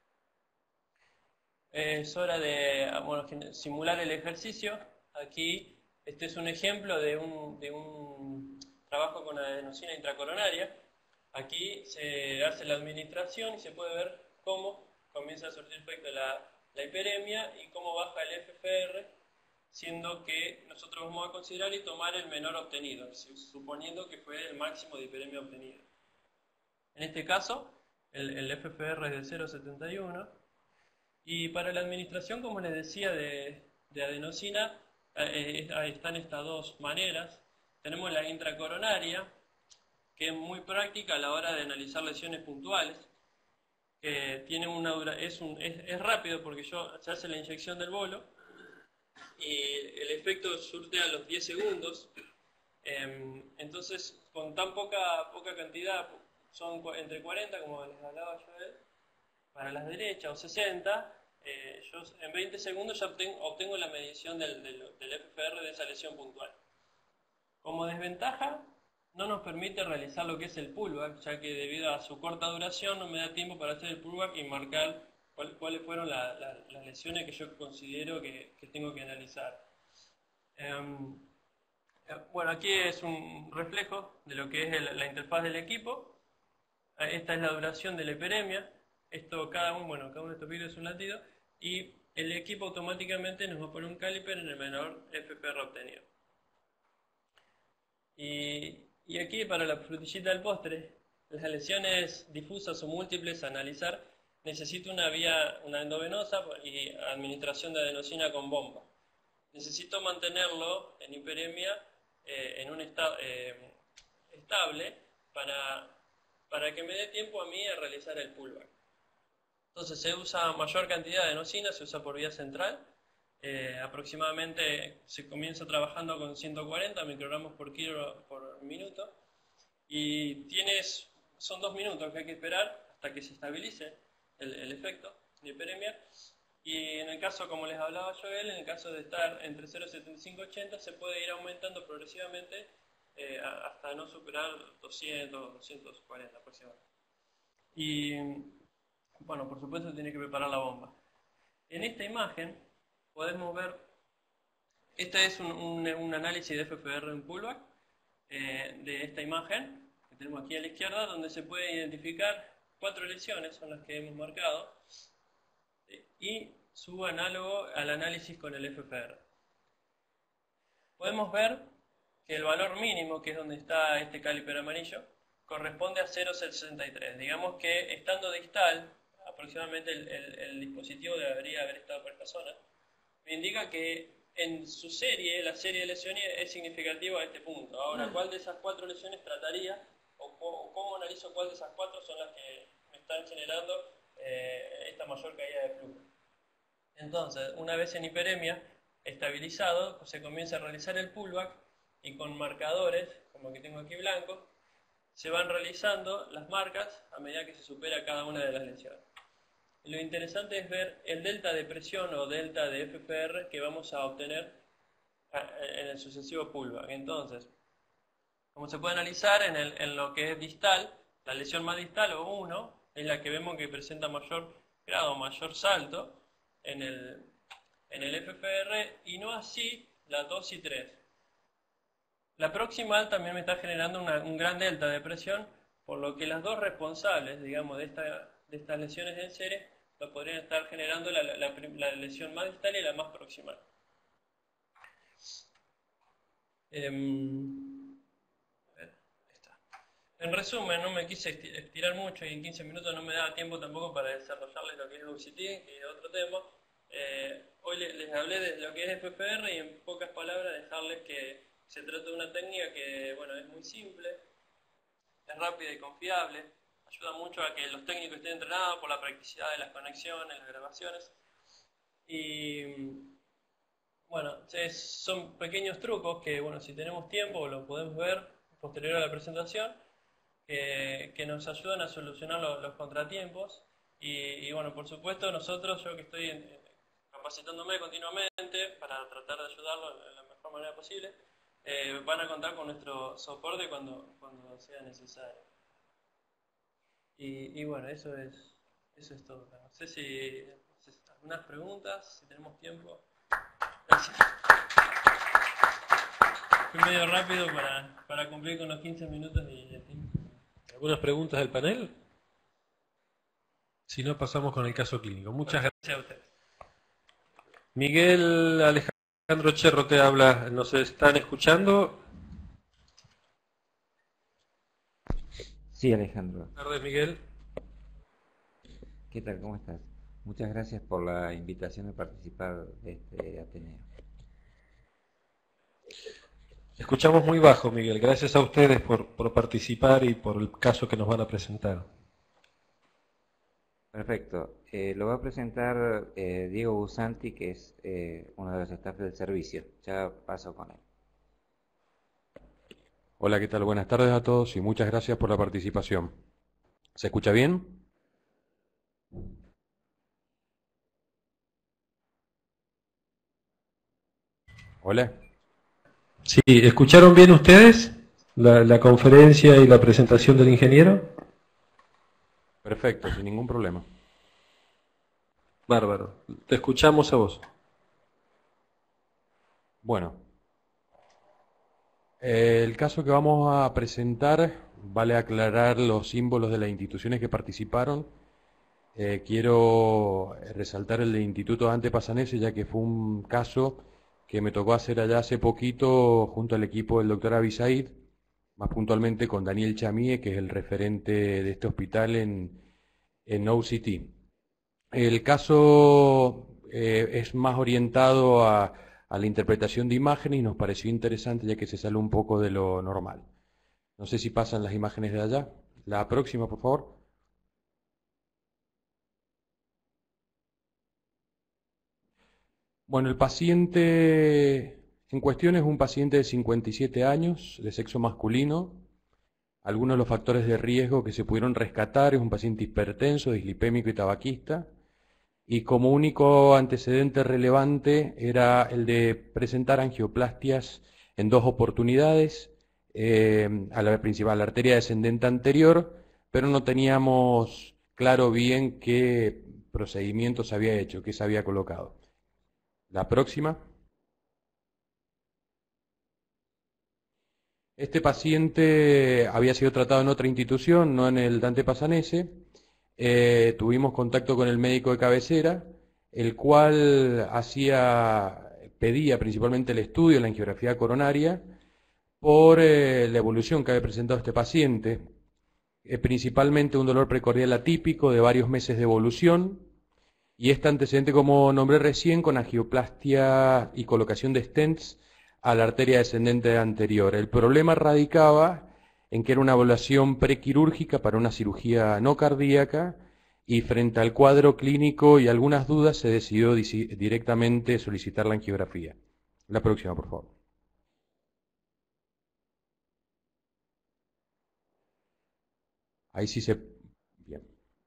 Es hora de bueno, simular el ejercicio. Aquí este es un ejemplo de un, de un trabajo con adenosina intracoronaria. Aquí se hace la administración y se puede ver cómo comienza a surtir efecto la, la hiperemia y cómo baja el F F R, siendo que nosotros vamos a considerar y tomar el menor obtenido, suponiendo que fue el máximo de hiperemia obtenido. En este caso, el, el F F R es de cero coma setenta y uno. Y para la administración, como les decía, de, de adenosina, Eh, están estas dos maneras. Tenemos la intracoronaria, que es muy práctica a la hora de analizar lesiones puntuales, que tiene una dura, es, un, es, es rápido porque yo, se hace la inyección del bolo y el efecto surte a los diez segundos. Eh, entonces, con tan poca, poca cantidad, son entre cuarenta, como les hablaba yo de él, para las derechas, o sesenta. Eh, yo en veinte segundos ya obtengo, obtengo la medición del, del, del F F R de esa lesión puntual. Como desventaja, no nos permite realizar lo que es el pullback, ya que debido a su corta duración no me da tiempo para hacer el pullback y marcar cuál, cuáles fueron la, la, las lesiones que yo considero que, que tengo que analizar. Eh, bueno, aquí es un reflejo de lo que es el, la interfaz del equipo. Esta es la duración de la hiperemia. Esto, cada uno, bueno, cada uno de estos vídeos es un latido. Y el equipo automáticamente nos va a poner un caliper en el menor F F R obtenido. Y, y aquí, para la frutillita del postre, las lesiones difusas o múltiples a analizar, necesito una vía, una endovenosa y administración de adenosina con bomba. Necesito mantenerlo en hiperemia eh, en un estado eh, estable para, para que me dé tiempo a mí a realizar el pullback. Entonces se usa mayor cantidad de enosina, se usa por vía central. Eh, aproximadamente se comienza trabajando con ciento cuarenta microgramos por kilo por minuto. Y tienes, son dos minutos que hay que esperar hasta que se estabilice el, el efecto de hiperemia. Y en el caso, como les hablaba Joel, en el caso de estar entre cero coma setenta y cinco y ochenta, se puede ir aumentando progresivamente eh, hasta no superar doscientos, doscientos cuarenta aproximadamente. Y bueno, por supuesto tiene que preparar la bomba. En esta imagen podemos ver, este es un, un, un análisis de F F R en pullback eh, de esta imagen que tenemos aquí a la izquierda, donde se puede identificar cuatro lesiones, son las que hemos marcado, y su análogo al análisis con el F F R. Podemos ver que el valor mínimo, que es donde está este caliper amarillo, corresponde a cero coma sesenta y tres. Digamos que estando distal, aproximadamente el, el, el dispositivo debería haber estado por esta zona, me indica que en su serie, la serie de lesiones es significativa a este punto. Ahora, ¿cuál de esas cuatro lesiones trataría o, o cómo analizo cuál de esas cuatro son las que me están generando eh, esta mayor caída de flujo? Entonces, una vez en hiperemia estabilizado, pues se comienza a realizar el pullback y con marcadores, como el que tengo aquí blanco, se van realizando las marcas a medida que se supera cada una de las lesiones. Y lo interesante es ver el delta de presión o delta de F F R que vamos a obtener en el sucesivo pullback. Entonces, como se puede analizar en, el, en lo que es distal, la lesión más distal o uno es la que vemos que presenta mayor grado, mayor salto en el, en el F F R, y no así la dos y tres. La proximal también me está generando una, un gran delta de presión, por lo que las dos responsables, digamos, de, esta, de estas lesiones en serie, lo podrían estar generando la, la, la lesión más distal y la más proximal. Eh, a ver, ahí está. En resumen, no me quise estirar mucho y en quince minutos no me daba tiempo tampoco para desarrollarles lo que es Duxitin, que es otro tema. Eh, hoy les, les hablé de lo que es F F R y en pocas palabras dejarles que se trata de una técnica que, bueno, es muy simple, es rápida y confiable, ayuda mucho a que los técnicos estén entrenados por la practicidad de las conexiones, las grabaciones. Y bueno, es, son pequeños trucos que, bueno, si tenemos tiempo lo podemos ver posterior a la presentación, que, que nos ayudan a solucionar los, los contratiempos. Y, y bueno, por supuesto nosotros, yo que estoy en, capacitándome continuamente para tratar de ayudarlo de la mejor manera posible, eh, van a contar con nuestro soporte cuando, cuando sea necesario. Y, y bueno, eso es, eso es todo. No sé si, si algunas preguntas, si tenemos tiempo. Gracias. Fui medio rápido para, para cumplir con los quince minutos de tiempo. ¿Algunas preguntas del panel? Si no, pasamos con el caso clínico. Muchas gracias a usted. Miguel Alejandro Cherro te habla. ¿Nos están escuchando? Sí, Alejandro. Buenas tardes, Miguel. ¿Qué tal? ¿Cómo estás? Muchas gracias por la invitación a participar de este Ateneo. Escuchamos muy bajo, Miguel. Gracias a ustedes por, por participar y por el caso que nos van a presentar. Perfecto. Eh, lo va a presentar eh, Diego Busanti, que es eh, uno de los staff del servicio. Ya paso con él. Hola, ¿qué tal? Buenas tardes a todos y muchas gracias por la participación. ¿Se escucha bien? Hola. Sí, ¿escucharon bien ustedes la, la conferencia y la presentación del ingeniero? Perfecto, sin ningún problema. Bárbaro. Te escuchamos a vos. Bueno, el caso que vamos a presentar, vale aclarar los símbolos de las instituciones que participaron. Eh, quiero resaltar el del Instituto Dante Passanese, ya que fue un caso que me tocó hacer allá hace poquito junto al equipo del doctor Abisaid, más puntualmente con Daniel Chamie, que es el referente de este hospital en, en O C T. El caso eh, es más orientado a, a la interpretación de imágenes y nos pareció interesante ya que se sale un poco de lo normal. No sé si pasan las imágenes de allá. La próxima, por favor. Bueno, el paciente en cuestión es un paciente de cincuenta y siete años, de sexo masculino. Algunos de los factores de riesgo que se pudieron rescatar es un paciente hipertenso, dislipémico y tabaquista. Y como único antecedente relevante era el de presentar angioplastias en dos oportunidades, eh, a la principal, a la arteria descendente anterior, pero no teníamos claro bien qué procedimiento se había hecho, qué se había colocado. La próxima. Este paciente había sido tratado en otra institución, no en el Dante Passanese. Eh, tuvimos contacto con el médico de cabecera, el cual hacía, pedía principalmente el estudio, la angiografía coronaria, por eh, la evolución que había presentado este paciente, eh, principalmente un dolor precordial atípico de varios meses de evolución, y este antecedente, como nombré recién, con angioplastia y colocación de stents a la arteria descendente anterior. El problema radicaba en que era una evaluación prequirúrgica para una cirugía no cardíaca, y frente al cuadro clínico y algunas dudas se decidió directamente solicitar la angiografía. La próxima, por favor. Ahí sí se... Bien.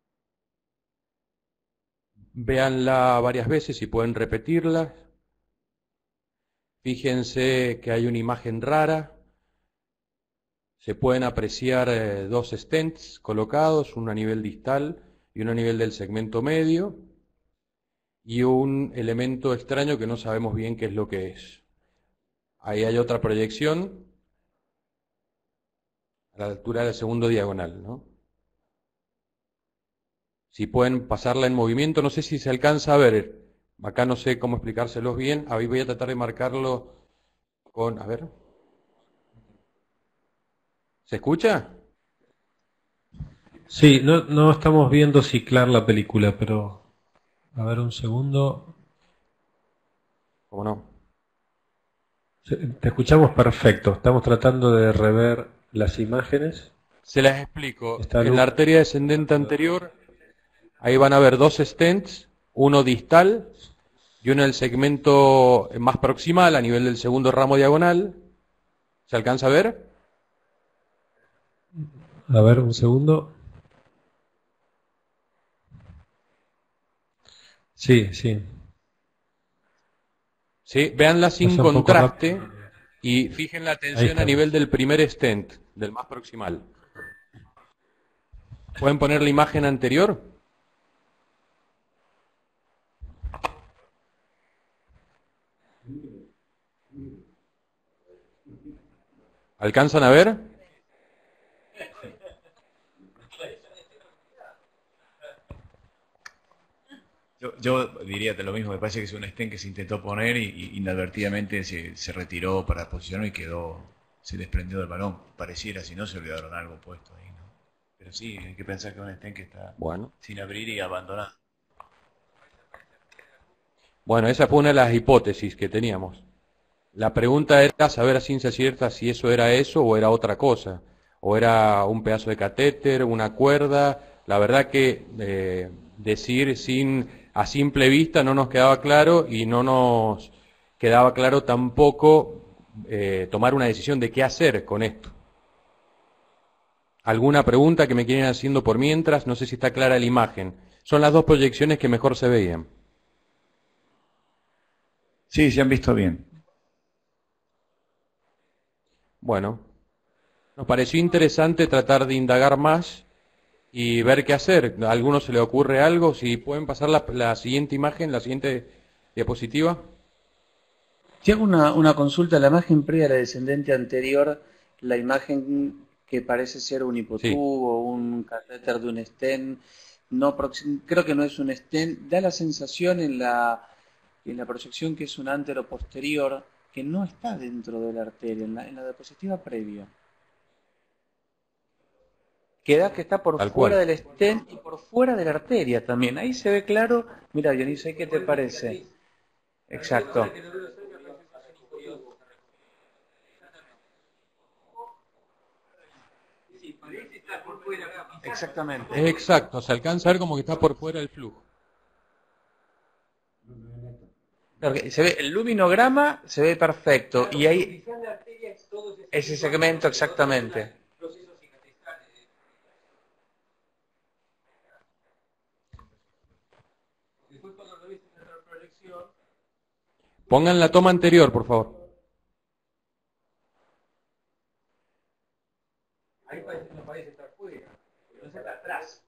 Véanla varias veces y pueden repetirla. Fíjense que hay una imagen rara. Se pueden apreciar eh, dos stents colocados, uno a nivel distal y uno a nivel del segmento medio, y un elemento extraño que no sabemos bien qué es lo que es. Ahí hay otra proyección a la altura del segundo diagonal, ¿no? Si pueden pasarla en movimiento, no sé si se alcanza a ver. Acá no sé cómo explicárselos bien. Ahí voy a tratar de marcarlo con... A ver. ¿Se escucha? Sí, no, no estamos viendo ciclar la película, pero... A ver, un segundo. ¿Cómo no? Te escuchamos perfecto. Estamos tratando de rever las imágenes. Se las explico. Está en la arteria descendente anterior, ahí van a ver dos stents, uno distal y uno en el segmento más proximal, a nivel del segundo ramo diagonal. ¿Se alcanza a ver? A ver, un segundo. Sí, sí. Sí, véanla sin Pasa un poco contraste rápido. y fijen la Ahí tensión a estamos. nivel del primer stent, del más proximal. ¿Pueden poner la imagen anterior? ¿Alcanzan a ver? Yo, yo diría lo mismo, me parece que es un stent que se intentó poner y, y inadvertidamente se, se retiró para posicionar y quedó, se desprendió del balón. Pareciera, si no se olvidaron algo puesto ahí, ¿no? Pero sí, hay que pensar que es un stent que está Bueno. sin abrir y abandonado. Bueno, esa fue una de las hipótesis que teníamos. La pregunta era saber a ciencia cierta si eso era eso o era otra cosa. O era un pedazo de catéter, una cuerda. La verdad que eh, decir sin a simple vista no nos quedaba claro, y no nos quedaba claro tampoco eh, tomar una decisión de qué hacer con esto. ¿Alguna pregunta que me quieren haciendo por mientras? No sé si está clara la imagen. Son las dos proyecciones que mejor se veían. Sí, se han visto bien. Bueno, nos pareció interesante tratar de indagar más y ver qué hacer. ¿A alguno se le ocurre algo? Si pueden pasar la, la siguiente imagen, la siguiente diapositiva. Si hago una, una consulta, la imagen previa a la descendente anterior, la imagen que parece ser un hipotubo, sí, un catéter de un stent, no, creo que no es un stent, da la sensación en la, en la proyección que es un antero-posterior, que no está dentro de la arteria, en la, en la diapositiva previa. Queda que está por Tal fuera cual. del stent y por fuera de la arteria también. Ahí se ve claro. Mira, Dionisio, ¿qué te parece? Exacto. Exactamente. Es exacto, se alcanza a ver como que está por fuera del flujo. Porque se ve el luminograma, se ve perfecto, y ahí ese segmento exactamente. Pongan la toma anterior, por favor. Ahí parece, no parece estar fuera, pero no está atrás.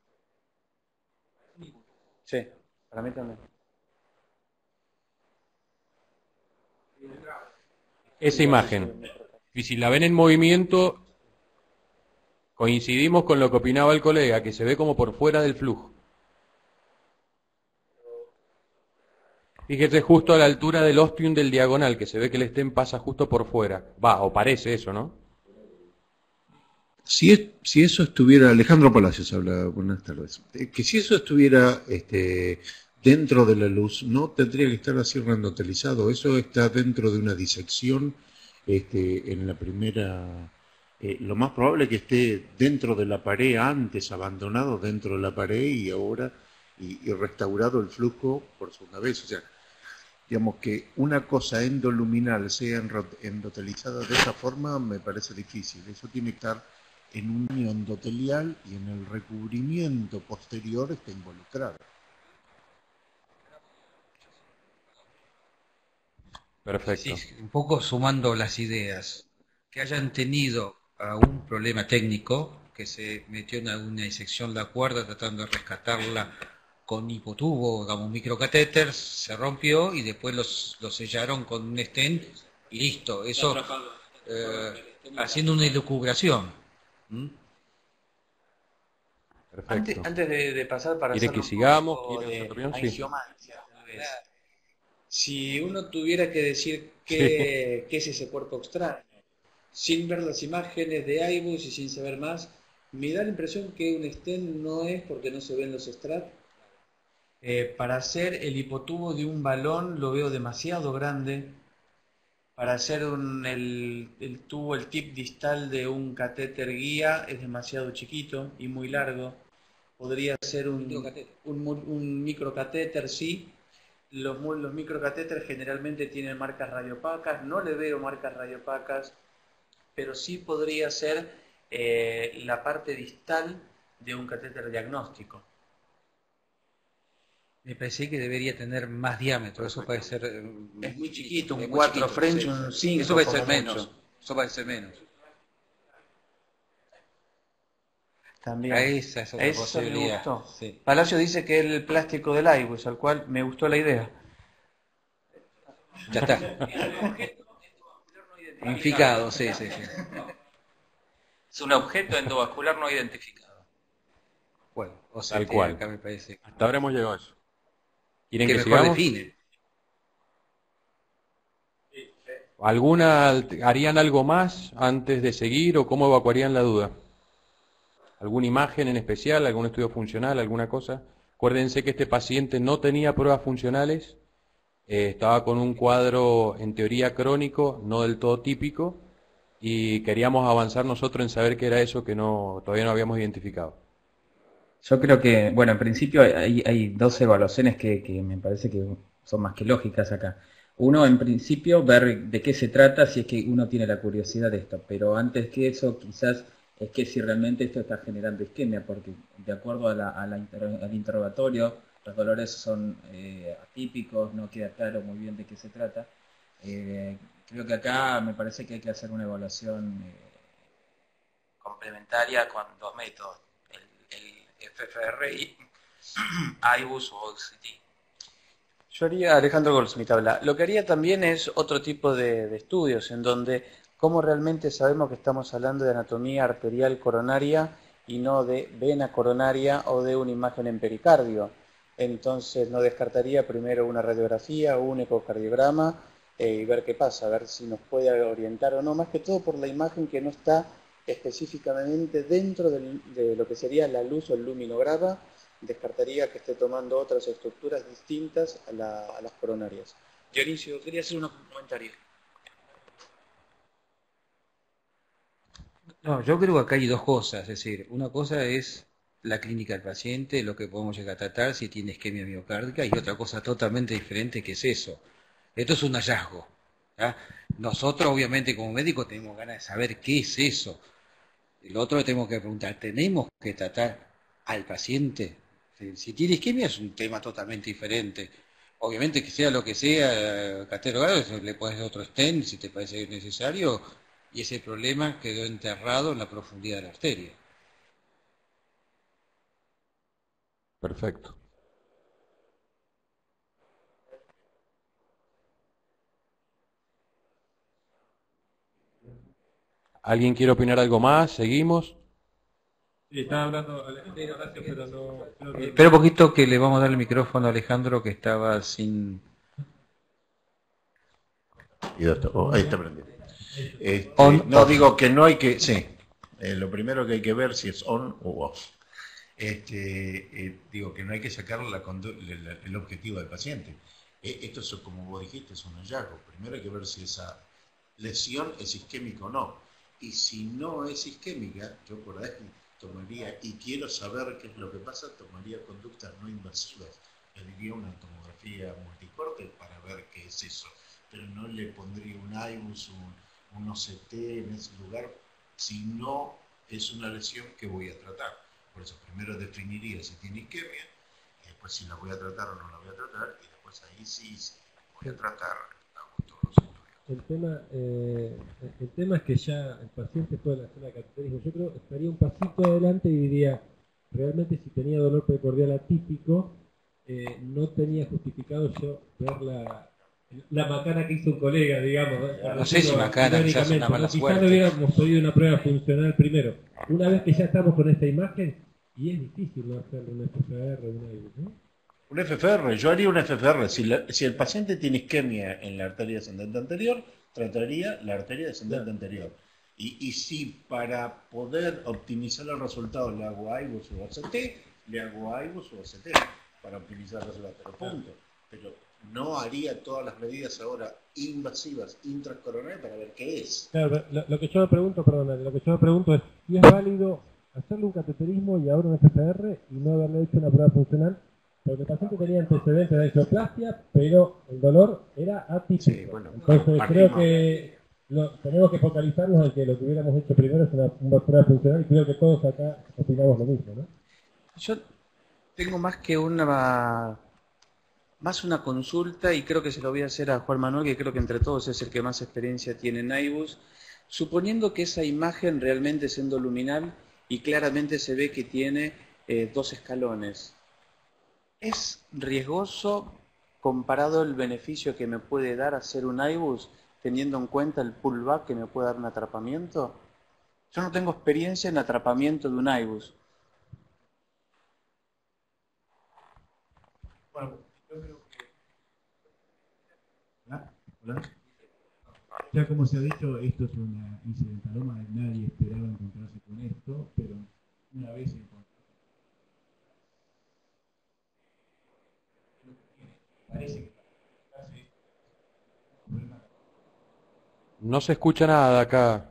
Sí, para mí también. Esa imagen. Y si la ven en movimiento, coincidimos con lo que opinaba el colega, que se ve como por fuera del flujo. Fíjese justo a la altura del ostium del diagonal, que se ve que el stem pasa justo por fuera. Va, o parece eso, ¿no? Si, es, si eso estuviera, Alejandro Palacios habla, buenas tardes, que si eso estuviera este, dentro de la luz, no tendría que estar así randotelizado, eso está dentro de una disección este, en la primera, eh, lo más probable es que esté dentro de la pared, antes abandonado dentro de la pared y ahora y, y restaurado el flujo por segunda vez, o sea, digamos que una cosa endoluminal sea endotelizada de esa forma me parece difícil, eso tiene que estar en un año endotelial y en el recubrimiento posterior está involucrado. Perfecto. Sí, un poco sumando las ideas, que hayan tenido uh, un problema técnico, que se metió en una disección la cuerda tratando de rescatarla con hipotubo, digamos, un microcatéter, se rompió y después los, lo sellaron con un stent y listo. Eso eh, haciendo una elucubración. ¿Mm? Perfecto. Antes, antes de, de pasar para ¿Quiere hacer que un sigamos? poco ¿Quiere de otra opinión? Sí. angiomancia, tal vez. Si uno tuviera que decir qué, qué es ese cuerpo extraño, sin ver las imágenes de I B U S y sin saber más, me da la impresión que un stent no es porque no se ven los estratos. Eh, para hacer el hipotubo de un balón lo veo demasiado grande. Para hacer un, el, el tubo, el tip distal de un catéter guía es demasiado chiquito y muy largo. Podría ser un, un, un microcatéter, sí. Los, los microcatéteres generalmente tienen marcas radiopacas. No le veo marcas radiopacas, pero sí podría ser eh, la parte distal de un catéter diagnóstico. Me parece que debería tener más diámetro, eso puede ser... Es muy chiquito, un muy cuatro chiquito, French, sí. un cinco. Eso puede ser como menos, mucho. eso puede ser menos. También. A esa es otra Eso posibilidad. me gustó. Sí. Palacio dice que es el plástico del I B U S, al cual me gustó la idea. Ya está. Identificado, sí, sí, sí. Es un objeto endovascular no identificado. Bueno, o sea, Tal cual. acá me parece. Hasta ahora hemos llegado a eso. ¿Quieren Que que, mejor sigamos? define. ¿Alguna, harían algo más antes de seguir o cómo evacuarían la duda? ¿Alguna imagen en especial, algún estudio funcional, alguna cosa? Acuérdense que este paciente no tenía pruebas funcionales, eh, estaba con un cuadro en teoría crónico, no del todo típico, y queríamos avanzar nosotros en saber qué era eso que no todavía no habíamos identificado. Yo creo que, bueno, en principio hay, hay dos evaluaciones que, que me parece que son más que lógicas acá. Uno, en principio, ver de qué se trata si es que uno tiene la curiosidad de esto, pero antes que eso, quizás es que si realmente esto está generando isquemia, porque de acuerdo a la, a la inter, al interrogatorio, los dolores son eh, atípicos, no queda claro muy bien de qué se trata. Eh, creo que acá me parece que hay que hacer una evaluación eh, Complementaria con dos métodos, el, el F F R y I B U S o O X T. Yo haría, Alejandro Goldsmith habla, lo que haría también es otro tipo de, de estudios en donde cómo realmente sabemos que estamos hablando de anatomía arterial coronaria y no de vena coronaria o de una imagen en pericardio. Entonces no descartaría primero una radiografía o un ecocardiograma eh, y ver qué pasa, a ver si nos puede orientar o no, más que todo por la imagen que no está específicamente dentro del, de lo que sería la luz o el luminograma. Descartaría que esté tomando otras estructuras distintas a, la, a las coronarias. Dionisio, quería hacer un comentario. No, yo creo que acá hay dos cosas, es decir, una cosa es la clínica del paciente, lo que podemos llegar a tratar si tiene isquemia miocárdica, y otra cosa totalmente diferente que es eso. Esto es un hallazgo. ¿Ya? Nosotros, obviamente, como médicos, tenemos ganas de saber qué es eso. Y lo otro que tenemos que preguntar, ¿tenemos que tratar al paciente? Si tiene isquemia es un tema totalmente diferente. Obviamente que sea lo que sea, categorizado, le puedes dar otro stent si te parece necesario, y ese problema quedó enterrado en la profundidad de la arteria. Perfecto. ¿Alguien quiere opinar algo más? ¿Seguimos? Sí, estaba hablando Alejandro, gracias, pero no... creo que- Espera un poquito que le vamos a dar el micrófono a Alejandro, que estaba sin... Y doctor, oh, ahí está prendido. Este, On, no, off. digo que no hay que, sí, eh, lo primero que hay que ver si es on o off. Este, eh, digo que no hay que sacar la condu- el, el objetivo del paciente. Eh, esto es, como vos dijiste, es un hallazgo. Primero hay que ver si esa lesión es isquémica o no. Y si no es isquémica, yo por ahí tomaría, y quiero saber qué es lo que pasa, tomaría conductas no invasivas. Le diría una tomografía multicorte para ver qué es eso. Pero no le pondría un I B U S, un, un O C T en ese lugar, si no es una lesión que voy a tratar. Por eso primero definiría si tiene isquemia, y después si la voy a tratar o no la voy a tratar, y después ahí sí, sí voy a tratar, hago todos los estudios. El tema, eh, el tema es que ya el paciente puede hacer la cateterismo. Yo creo que estaría un pasito adelante y diría, realmente si tenía dolor precordial atípico, eh, no tenía justificado yo ver la, la macana que hizo un colega, digamos. ¿no? No sé si macana, quizás una mala ¿no? Quizás suerte. le hubiéramos pedido una prueba funcional primero. Una vez que ya estamos con esta imagen, y es difícil no hacerle una F F R o una I B U S, ¿no? Un F F R, yo haría un F F R. Si, la- si el paciente tiene isquemia en la arteria descendente anterior, trataría la arteria descendente Claro. anterior. Y, y si para poder optimizar el resultado le hago I B U S o O C T, le hago I B U S o O C T para optimizar el resultado. Pero punto. Pero no haría todas las medidas ahora invasivas intracoronarias para ver qué es. Claro, lo, lo que yo me pregunto, perdón, lo que yo me pregunto es si es válido hacerle un cateterismo y ahora un F F R y no haberle hecho una prueba funcional, porque el paciente tenía antecedentes de angioplastia, pero el dolor era atípico. Sí, bueno, Entonces partimos creo de- que lo, tenemos que focalizarnos en que lo que hubiéramos hecho primero es una, una prueba funcional y creo que todos acá opinamos lo mismo, ¿no? Yo tengo más que una más una consulta y creo que se lo voy a hacer a Juan Manuel, que creo que entre todos es el que más experiencia tiene en I B U S. Suponiendo que esa imagen realmente es endoluminal y claramente se ve que tiene eh, dos escalones, ¿es riesgoso comparado el beneficio que me puede dar hacer un I B U S teniendo en cuenta el pullback que me puede dar un atrapamiento? Yo no tengo experiencia en atrapamiento de un I B U S. Bueno, yo creo que... ¿Hola? ¿Hola? Ya como se ha dicho, esto es una incidentaloma, nadie esperaba encontrarse con esto, pero una vez encontrarse. Parece que No se escucha nada acá.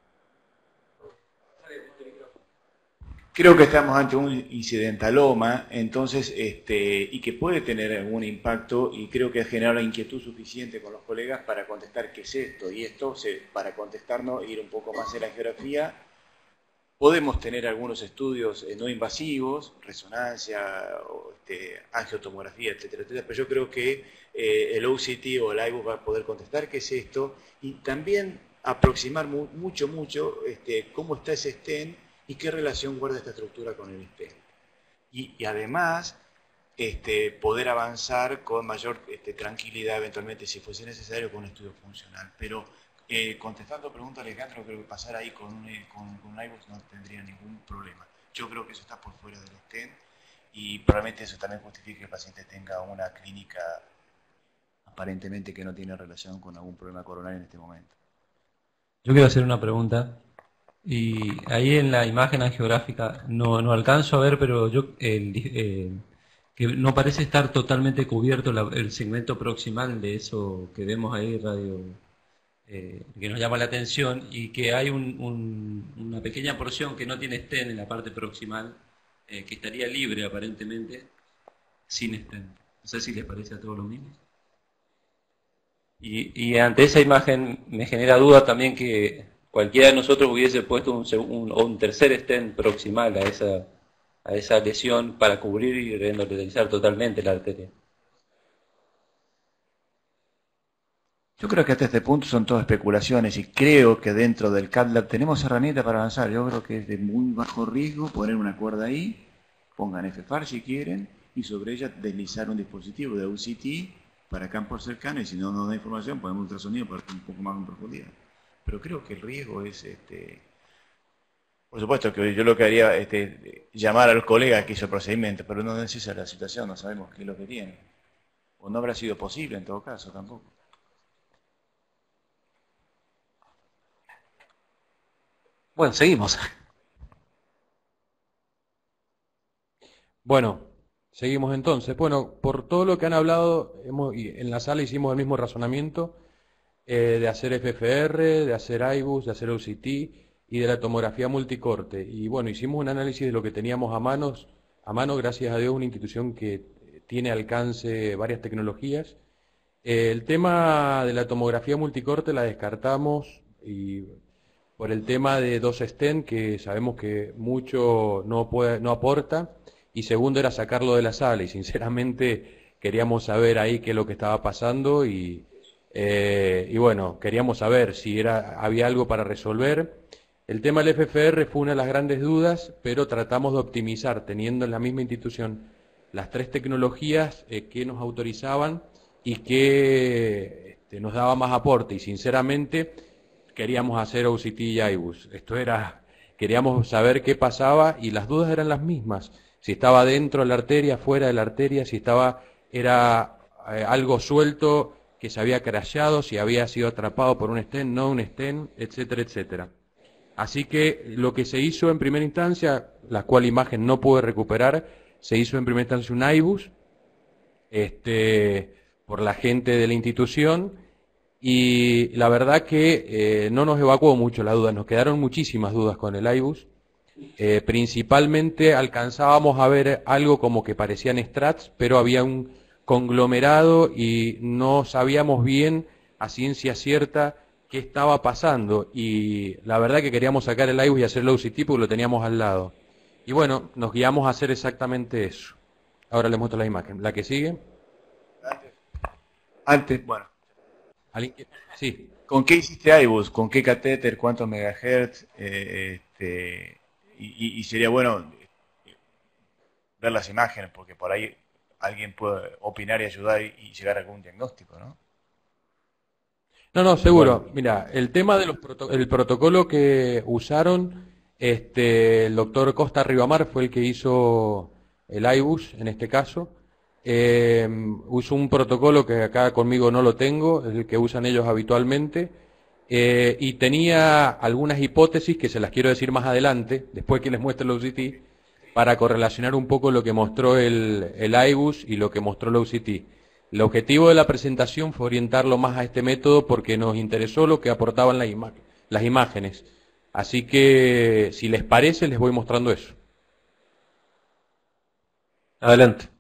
Creo que estamos ante un incidentaloma, entonces, este, y que puede tener algún impacto, y creo que ha generado la inquietud suficiente con los colegas para contestar qué es esto, y esto, se, para contestarnos, ir un poco más en la geografía. Podemos tener algunos estudios eh, no invasivos, resonancia, o, este, angiotomografía, etcétera, etcétera, pero yo creo que eh, el O C T o el I B U S va a poder contestar qué es esto, y también aproximar mu mucho, mucho este, cómo está ese stent y qué relación guarda esta estructura con el stent. Y, y además, este, poder avanzar con mayor este, tranquilidad, eventualmente, si fuese necesario, con un estudio funcional. Pero, eh, contestando pregunta Alejandro, creo que pasar ahí con un, con, con un I B U S no tendría ningún problema. Yo creo que eso está por fuera del stent y probablemente eso también justifique que el paciente tenga una clínica aparentemente que no tiene relación con algún problema coronario en este momento. Yo quiero hacer una pregunta. Y ahí en la imagen angiográfica no, no alcanzo a ver, pero yo el, eh, que no parece estar totalmente cubierto la, el segmento proximal de eso que vemos ahí, radio, eh, que nos llama la atención, y que hay un, un, una pequeña porción que no tiene stent en la parte proximal, eh, que estaría libre aparentemente, sin stent. No sé si les parece a todos lo mismo. Y, y ante esa imagen me genera duda también que cualquiera de nosotros hubiese puesto un, un, un tercer stent proximal a esa, a esa lesión para cubrir y renotalizar totalmente la arteria. Yo creo que hasta este punto son todas especulaciones y creo que dentro del CATLAB tenemos herramientas para avanzar. Yo creo que es de muy bajo riesgo poner una cuerda ahí, pongan F F A R si quieren, y sobre ella deslizar un dispositivo de U C T para campos cercanos, y si no nos da información ponemos ultrasonido para un poco más en profundidad. Pero creo que el riesgo es, este, por supuesto que yo lo que haría es este, llamar al colega que hizo el procedimiento, pero no es esa la situación, no sabemos qué es lo que tiene. O no habrá sido posible en todo caso tampoco. Bueno, seguimos. Bueno, seguimos entonces. Bueno, por todo lo que han hablado, hemos, y en la sala hicimos el mismo razonamiento eh, de hacer F F R, de hacer I B U S, de hacer O C T y de la tomografía multicorte. Y bueno, hicimos un análisis de lo que teníamos a manos, a mano, gracias a Dios, una institución que tiene alcance varias tecnologías. Eh, el tema de la tomografía multicorte la descartamos y por el tema de dos stent, que sabemos que mucho no, puede, no aporta, y segundo era sacarlo de la sala, y sinceramente queríamos saber ahí qué es lo que estaba pasando, y, eh, y bueno, queríamos saber si era, había algo para resolver. El tema del F F R fue una de las grandes dudas, pero tratamos de optimizar, teniendo en la misma institución las tres tecnologías eh, que nos autorizaban y que este, nos daba más aporte, y sinceramente queríamos hacer O C T y I B U S. Esto era, queríamos saber qué pasaba y las dudas eran las mismas. Si estaba dentro de la arteria, fuera de la arteria, si estaba, era eh, algo suelto que se había crashado, si había sido atrapado por un stent, no un stent, etcétera, etcétera. Así que lo que se hizo en primera instancia, la cual imagen no pude recuperar, se hizo en primera instancia un I B U S, este, por la gente de la institución. Y la verdad que eh, no nos evacuó mucho la duda, nos quedaron muchísimas dudas con el I B U S. Eh, principalmente alcanzábamos a ver algo como que parecían strats, pero había un conglomerado y no sabíamos bien a ciencia cierta qué estaba pasando. Y la verdad que queríamos sacar el I B U S y hacer el O C T porque lo teníamos al lado. Y bueno, nos guiamos a hacer exactamente eso. Ahora les muestro la imagen. ¿La que sigue? Antes, bueno. Sí. ¿Con qué hiciste I B U S? ¿Con qué catéter? ¿Cuántos megahertz? Eh, este, y, y sería bueno ver las imágenes, porque por ahí alguien puede opinar y ayudar y, y llegar a algún diagnóstico, ¿no? No, no, seguro. Bueno. Mira, el tema del proto el protocolo que usaron, este, el doctor Costa Ribamar fue el que hizo el I B U S en este caso. Eh, uso un protocolo que acá conmigo no lo tengo, es el que usan ellos habitualmente, eh, y tenía algunas hipótesis que se las quiero decir más adelante, después que les muestre el O C T, para correlacionar un poco lo que mostró el, el I B U S y lo que mostró el O C T. El objetivo de la presentación fue orientarlo más a este método porque nos interesó lo que aportaban la ima las imágenes. Así que, si les parece, les voy mostrando eso. Adelante.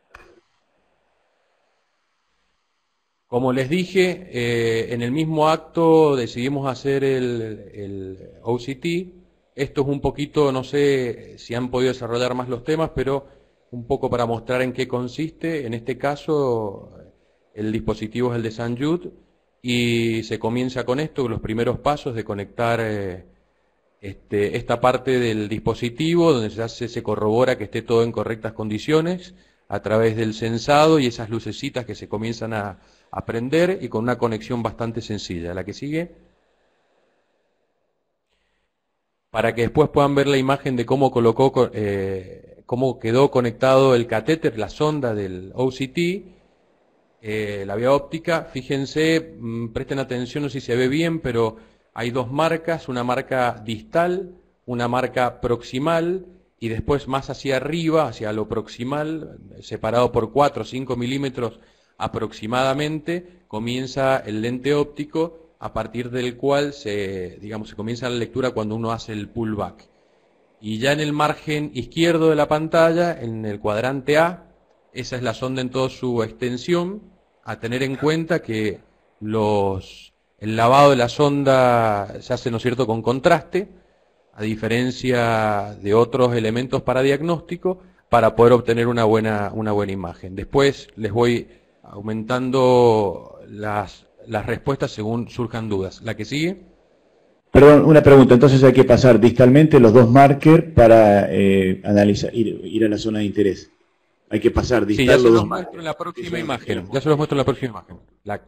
Como les dije, eh, en el mismo acto decidimos hacer el, el O C T. Esto es un poquito, no sé si han podido desarrollar más los temas, pero un poco para mostrar en qué consiste. En este caso, el dispositivo es el de Saint Jude y se comienza con esto, los primeros pasos de conectar eh, este, esta parte del dispositivo, donde se hace, se corrobora que esté todo en correctas condiciones a través del sensado y esas lucecitas que se comienzan a a prender y con una conexión bastante sencilla. La que sigue, para que después puedan ver la imagen de cómo colocó, eh, cómo quedó conectado el catéter, la sonda del O C T, eh, la vía óptica. Fíjense, mmm, presten atención, no sé si se ve bien, pero hay dos marcas, una marca distal, una marca proximal, y después más hacia arriba, hacia lo proximal, separado por cuatro o cinco milímetros aproximadamente, comienza el lente óptico, a partir del cual se, digamos, se comienza la lectura cuando uno hace el pullback. Y ya en el margen izquierdo de la pantalla, en el cuadrante A, esa es la sonda en toda su extensión, a tener en cuenta que los, el lavado de la sonda se hace, ¿no es cierto?, con contraste, a diferencia de otros elementos para diagnóstico, para poder obtener una buena, una buena imagen. Después les voy aumentando las, las respuestas según surjan dudas. ¿La que sigue? Perdón, una pregunta. Entonces hay que pasar distalmente los dos markers para eh, analizar, ir, ir a la zona de interés. Hay que pasar distal sí, ya los se los dos muestro en la próxima imagen. markers. Ya se los muestro en la próxima imagen. La...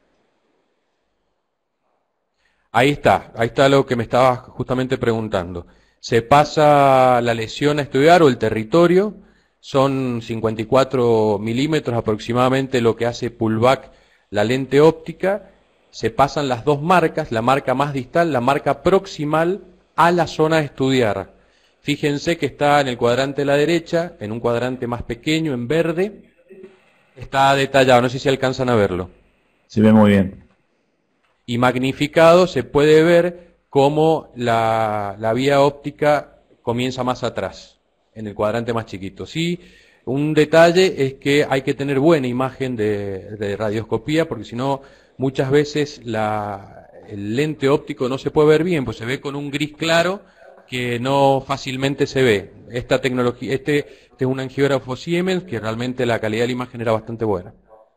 Ahí está. Ahí está lo que me estabas justamente preguntando. Se pasa la lesión a estudiar o el territorio. Son cincuenta y cuatro milímetros aproximadamente lo que hace pullback la lente óptica. Se pasan las dos marcas, la marca más distal, la marca proximal a la zona a estudiar. Fíjense que está en el cuadrante de la derecha, en un cuadrante más pequeño, en verde. Está detallado, no sé si alcanzan a verlo. Se ve muy bien. Y magnificado se puede ver cómo la, la vía óptica comienza más atrás, en el cuadrante más chiquito. Sí, un detalle es que hay que tener buena imagen de, de radioscopía, porque si no, muchas veces la, el lente óptico no se puede ver bien, pues se ve con un gris claro que no fácilmente se ve. Esta tecnología, este, este es un angiógrafo Siemens, que realmente la calidad de la imagen era bastante buena.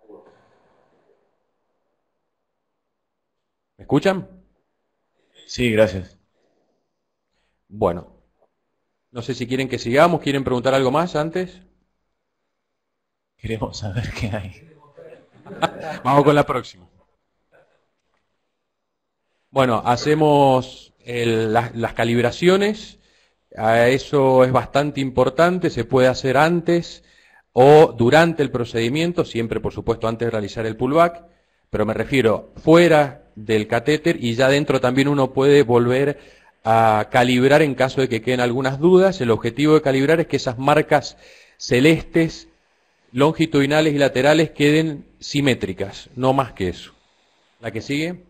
¿Me escuchan? Sí, gracias. Bueno, no sé si quieren que sigamos, ¿quieren preguntar algo más antes? Queremos saber qué hay. Vamos con la próxima. Bueno, hacemos el, las, las calibraciones. A eso es bastante importante, se puede hacer antes o durante el procedimiento, siempre por supuesto antes de realizar el pullback, pero me refiero fuera del catéter y ya dentro también uno puede volver a calibrar en caso de que queden algunas dudas. El objetivo de calibrar es que esas marcas celestes, longitudinales y laterales queden simétricas, no más que eso. ¿La que sigue?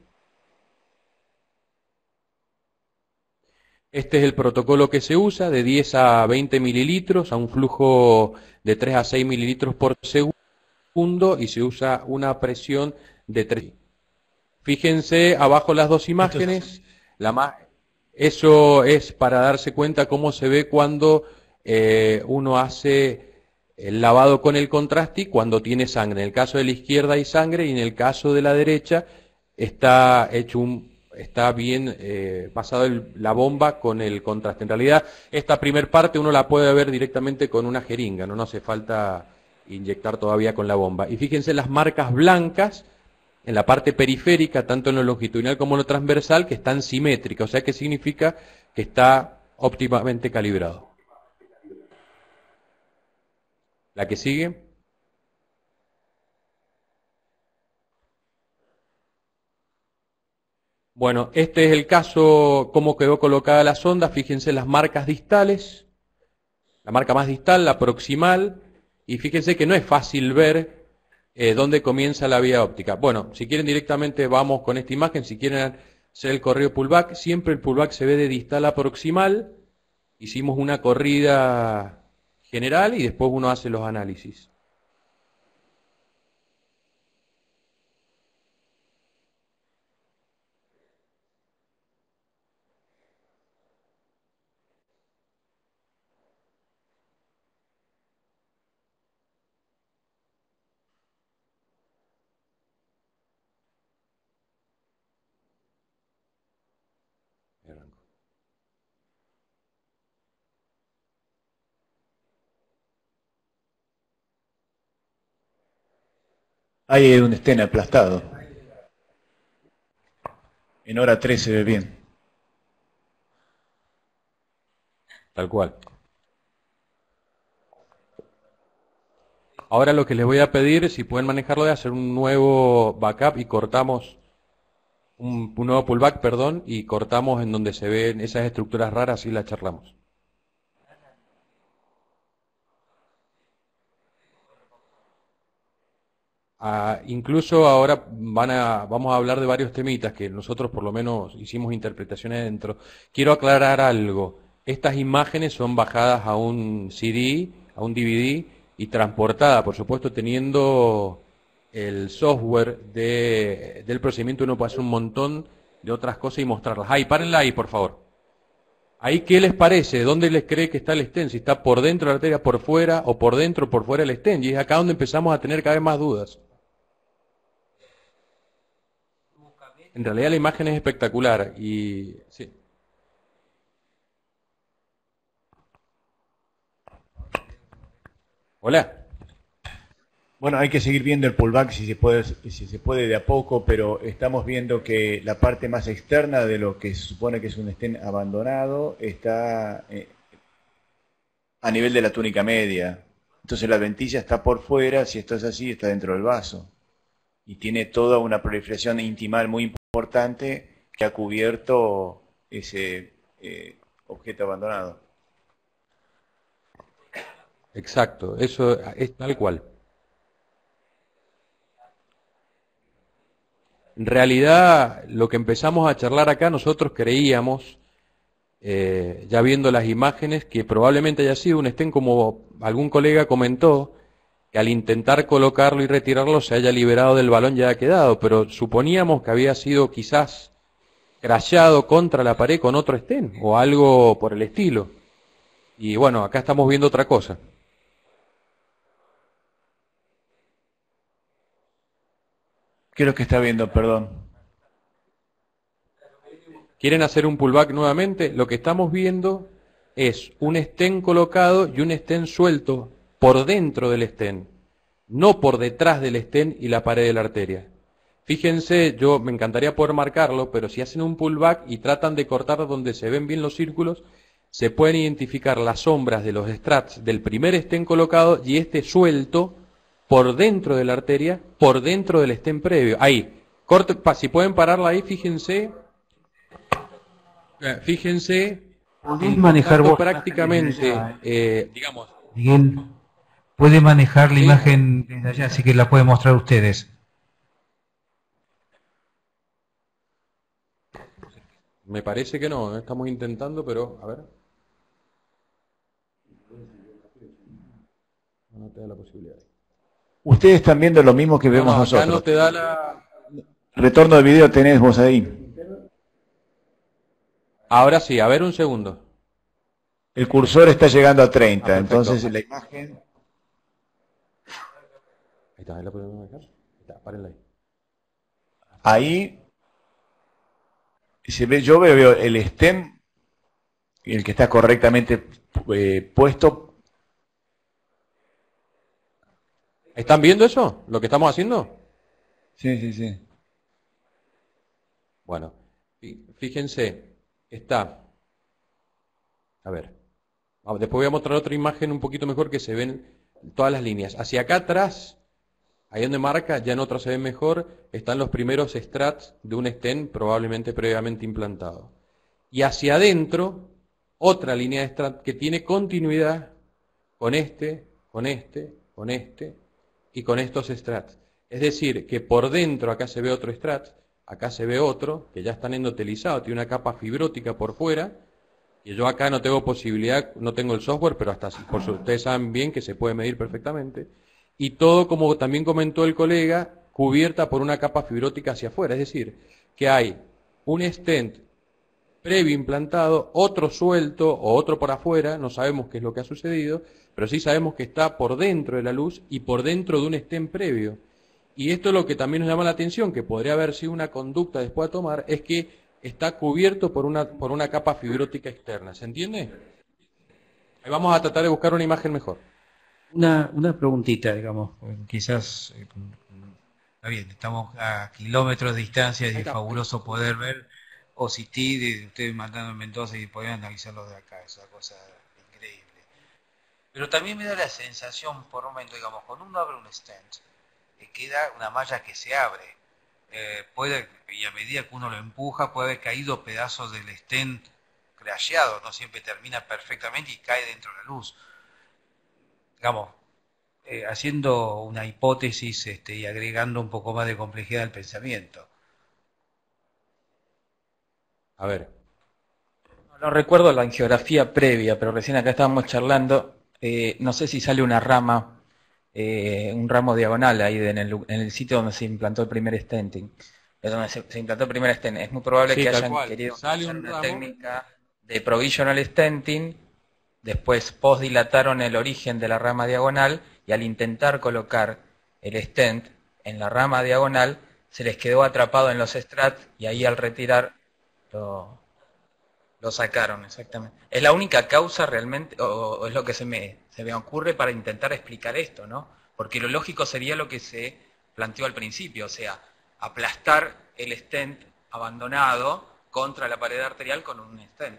Este es el protocolo que se usa, de diez a veinte mililitros, a un flujo de tres a seis mililitros por segundo, y se usa una presión de tres. Fíjense abajo las dos imágenes. La más, eso es para darse cuenta cómo se ve cuando eh, uno hace el lavado con el contraste y cuando tiene sangre. En el caso de la izquierda hay sangre y en el caso de la derecha está hecho un... está bien eh, pasado el, la bomba con el contraste. En realidad, esta primer parte uno la puede ver directamente con una jeringa, no, no hace falta inyectar todavía con la bomba. Y fíjense las marcas blancas en la parte periférica, tanto en lo longitudinal como en lo transversal, que están simétricas, o sea que significa que está óptimamente calibrado. La que sigue. Bueno, este es el caso, cómo quedó colocada la sonda. Fíjense las marcas distales, la marca más distal, la proximal, y fíjense que no es fácil ver eh, dónde comienza la vía óptica. Bueno, si quieren directamente vamos con esta imagen, si quieren hacer el corrido pullback, siempre el pullback se ve de distal a proximal. Hicimos una corrida general y después uno hace los análisis. Ahí es donde estén aplastado. En hora tres se ve bien. Tal cual. Ahora lo que les voy a pedir, si pueden manejarlo, es hacer un nuevo backup y cortamos, un, un nuevo pullback, perdón, y cortamos en donde se ven esas estructuras raras y las charlamos. Ah, incluso ahora van a, vamos a hablar de varios temitas que nosotros por lo menos hicimos interpretaciones dentro. Quiero aclarar algo. Estas imágenes son bajadas a un C D, a un D V D y transportadas, por supuesto, teniendo el software de, del procedimiento uno puede hacer un montón de otras cosas y mostrarlas. Ahí, párenla ahí, por favor. Ahí, ¿qué les parece? ¿Dónde les cree que está el stent? Si está por dentro de la arteria, por fuera, o por dentro, o por fuera del stent. Y es acá donde empezamos a tener cada vez más dudas. En realidad la imagen es espectacular y... sí. Hola. Bueno, hay que seguir viendo el pullback si se puede, si se puede de a poco, pero estamos viendo que la parte más externa de lo que se supone que es un stent abandonado está eh, a nivel de la túnica media. Entonces la adventicia está por fuera, si esto es así, está dentro del vaso. Y tiene toda una proliferación intimal muy importante que ha cubierto ese eh, objeto abandonado. Exacto, eso es tal cual. En realidad, lo que empezamos a charlar acá, nosotros creíamos, eh, ya viendo las imágenes, que probablemente haya sido un stent, como algún colega comentó, que al intentar colocarlo y retirarlo se haya liberado del balón y haya quedado, pero suponíamos que había sido quizás crashado contra la pared con otro stent, o algo por el estilo. Y bueno, acá estamos viendo otra cosa. ¿Qué es lo que está viendo? Perdón. ¿Quieren hacer un pullback nuevamente? Lo que estamos viendo es un stent colocado y un stent suelto por dentro del stent, no por detrás del stent y la pared de la arteria. Fíjense, yo me encantaría poder marcarlo, pero si hacen un pullback y tratan de cortar donde se ven bien los círculos, se pueden identificar las sombras de los struts del primer stent colocado y este suelto por dentro de la arteria, por dentro del stent previo. Ahí, corte, si pueden pararla ahí, fíjense, fíjense, podés manejar vos prácticamente, eh, digamos, Miguel, puede manejar la ¿sí? imagen desde allá, así que la puede mostrar ustedes. Me parece que no, estamos intentando, pero a ver. No te da la posibilidad. Ustedes están viendo lo mismo que No, vemos no, acá nosotros. no te da la... Retorno de video tenés vos ahí. Ahora sí, a ver un segundo. El cursor está llegando a treinta, Ah, entonces la imagen... Ahí está, ahí la podemos dejar. Ahí está, párenla ahí. Ahí se ve, yo veo, veo el stem, el que está correctamente eh, puesto. ¿Están viendo eso? ¿Lo que estamos haciendo? Sí, sí, sí. Bueno, fíjense, está... A ver, después voy a mostrar otra imagen un poquito mejor que se ven todas las líneas. Hacia acá atrás, ahí donde marca, ya en otro se ve mejor, están los primeros struts de un stent probablemente previamente implantado. Y hacia adentro, otra línea de strut que tiene continuidad con este, con este, con este y con estos struts. Es decir, que por dentro acá se ve otro strut, acá se ve otro, que ya están endotelizados, tiene una capa fibrótica por fuera, y yo acá no tengo posibilidad, no tengo el software, pero hasta por si ustedes saben bien que se puede medir perfectamente. Y todo, como también comentó el colega, cubierta por una capa fibrótica hacia afuera. Es decir, que hay un stent previo implantado, otro suelto o otro por afuera, no sabemos qué es lo que ha sucedido, pero sí sabemos que está por dentro de la luz y por dentro de un stent previo. Y esto es lo que también nos llama la atención, que podría haber sido una conducta después a tomar, es que está cubierto por una, por una capa fibrótica externa. ¿Se entiende? Ahí vamos a tratar de buscar una imagen mejor. Una, una preguntita, digamos, quizás, eh, está bien, estamos a kilómetros de distancia, es fabuloso poder ver O C T de ustedes mandando en Mendoza y poder analizarlo de acá, es una cosa increíble. Pero también me da la sensación, por un momento, digamos, cuando uno abre un stent, que queda una malla que se abre. Eh, puede, y a medida que uno lo empuja, puede haber caído pedazos del stent crasheado, no siempre termina perfectamente y cae dentro de la luz. Digamos, eh, haciendo una hipótesis este, y agregando un poco más de complejidad al pensamiento. A ver. No recuerdo la angiografía previa, pero recién acá estábamos charlando. Eh, no sé si sale una rama eh, un ramo diagonal ahí en el, en el sitio donde se implantó el primer stenting. Es donde se, se implantó el primer stent. Es muy probable Sí, que tal hayan cual. querido Sale usar un una ramo. técnica de provisional stenting, después postdilataron el origen de la rama diagonal y al intentar colocar el stent en la rama diagonal se les quedó atrapado en los strats y ahí al retirar lo, lo sacaron, exactamente. Es la única causa realmente, o, o es lo que se me, se me ocurre para intentar explicar esto, ¿no? Porque lo lógico sería lo que se planteó al principio, o sea, aplastar el stent abandonado contra la pared arterial con un stent.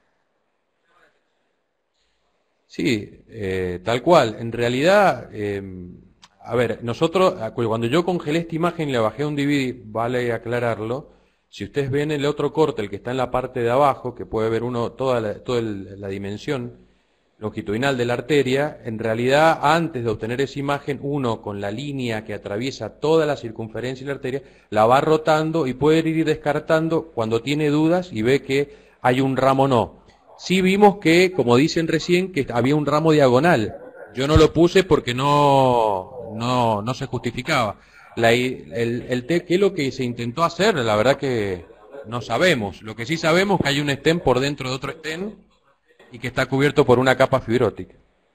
Sí, eh, tal cual. En realidad, eh, a ver, nosotros, cuando yo congelé esta imagen y la bajé a un D V D, vale aclararlo, si ustedes ven el otro corte, el que está en la parte de abajo, que puede ver uno toda la, toda el- la dimensión longitudinal de la arteria, en realidad antes de obtener esa imagen, uno con la línea que atraviesa toda la circunferencia de la arteria, la va rotando y puede ir descartando cuando tiene dudas y ve que hay un ramo o no. Sí vimos que, como dicen recién, que había un ramo diagonal. Yo no lo puse porque no, no, no se justificaba. La, el, el té, ¿qué es lo que se intentó hacer? La verdad que no sabemos. Lo que sí sabemos es que hay un stent por dentro de otro stent y que está cubierto por una capa fibrótica.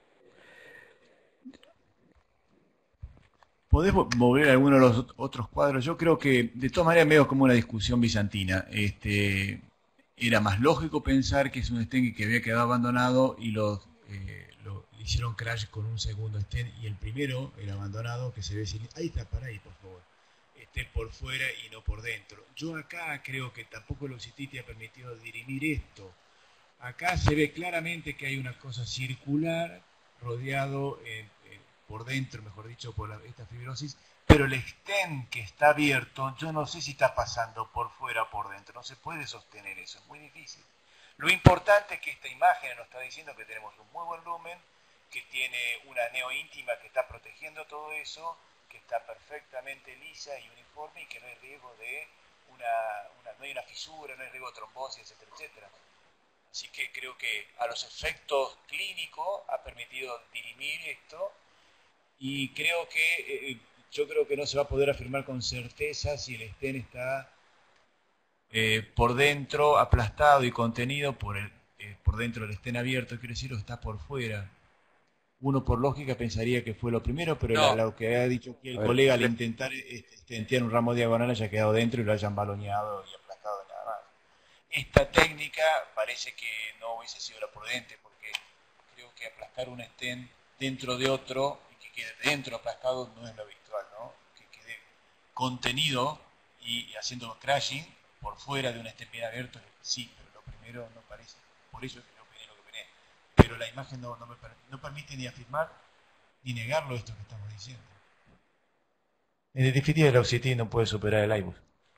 ¿Podés vo- mover alguno de los ot- otros cuadros? Yo creo que, de todas maneras, medio como una discusión bizantina. Este, era más lógico pensar que es un stent que había quedado abandonado y los, eh, lo hicieron crash con un segundo stent, y el primero, el abandonado, que se ve sin... Ahí está, para ahí, por favor. Esté por fuera y no por dentro. Yo acá creo que tampoco el O C T ha permitido dirimir esto. Acá se ve claramente que hay una cosa circular rodeado en- en- por dentro, mejor dicho, por la- esta fibrosis, pero el stent que está abierto, yo no sé si está pasando por fuera o por dentro, no se puede sostener eso, es muy difícil. Lo importante es que esta imagen nos está diciendo que tenemos un muy buen lumen, que tiene una neoíntima que está protegiendo todo eso, que está perfectamente lisa y uniforme y que no hay riesgo de una, una- no hay una fisura, no hay riesgo de trombosis, etcétera, etcétera. Así que creo que a los efectos clínicos ha permitido dirimir esto, y creo que eh, yo creo que no se va a poder afirmar con certeza si el stent está eh, por dentro aplastado y contenido por el eh, por dentro del stent abierto, quiero decir, o está por fuera. Uno por lógica pensaría que fue lo primero, pero No. la- lo que ha dicho aquí el A ver, colega al le- intentar este, stentear un ramo diagonal haya quedado dentro y lo hayan baloneado y aplastado nada más. Esta técnica parece que no hubiese sido la prudente, porque creo que aplastar un stent dentro de otro y que quede dentro aplastado no es lo habitual, ¿no? Que quede contenido y, y haciendo crashing por fuera de un stent bien abierto, sí, pero lo primero no parece. Por eso es que no opiné lo que opiné. Pero la imagen no, no me per- no permite ni afirmar ni negarlo esto que estamos diciendo. En definitiva, el O C T no puede superar el I B U S.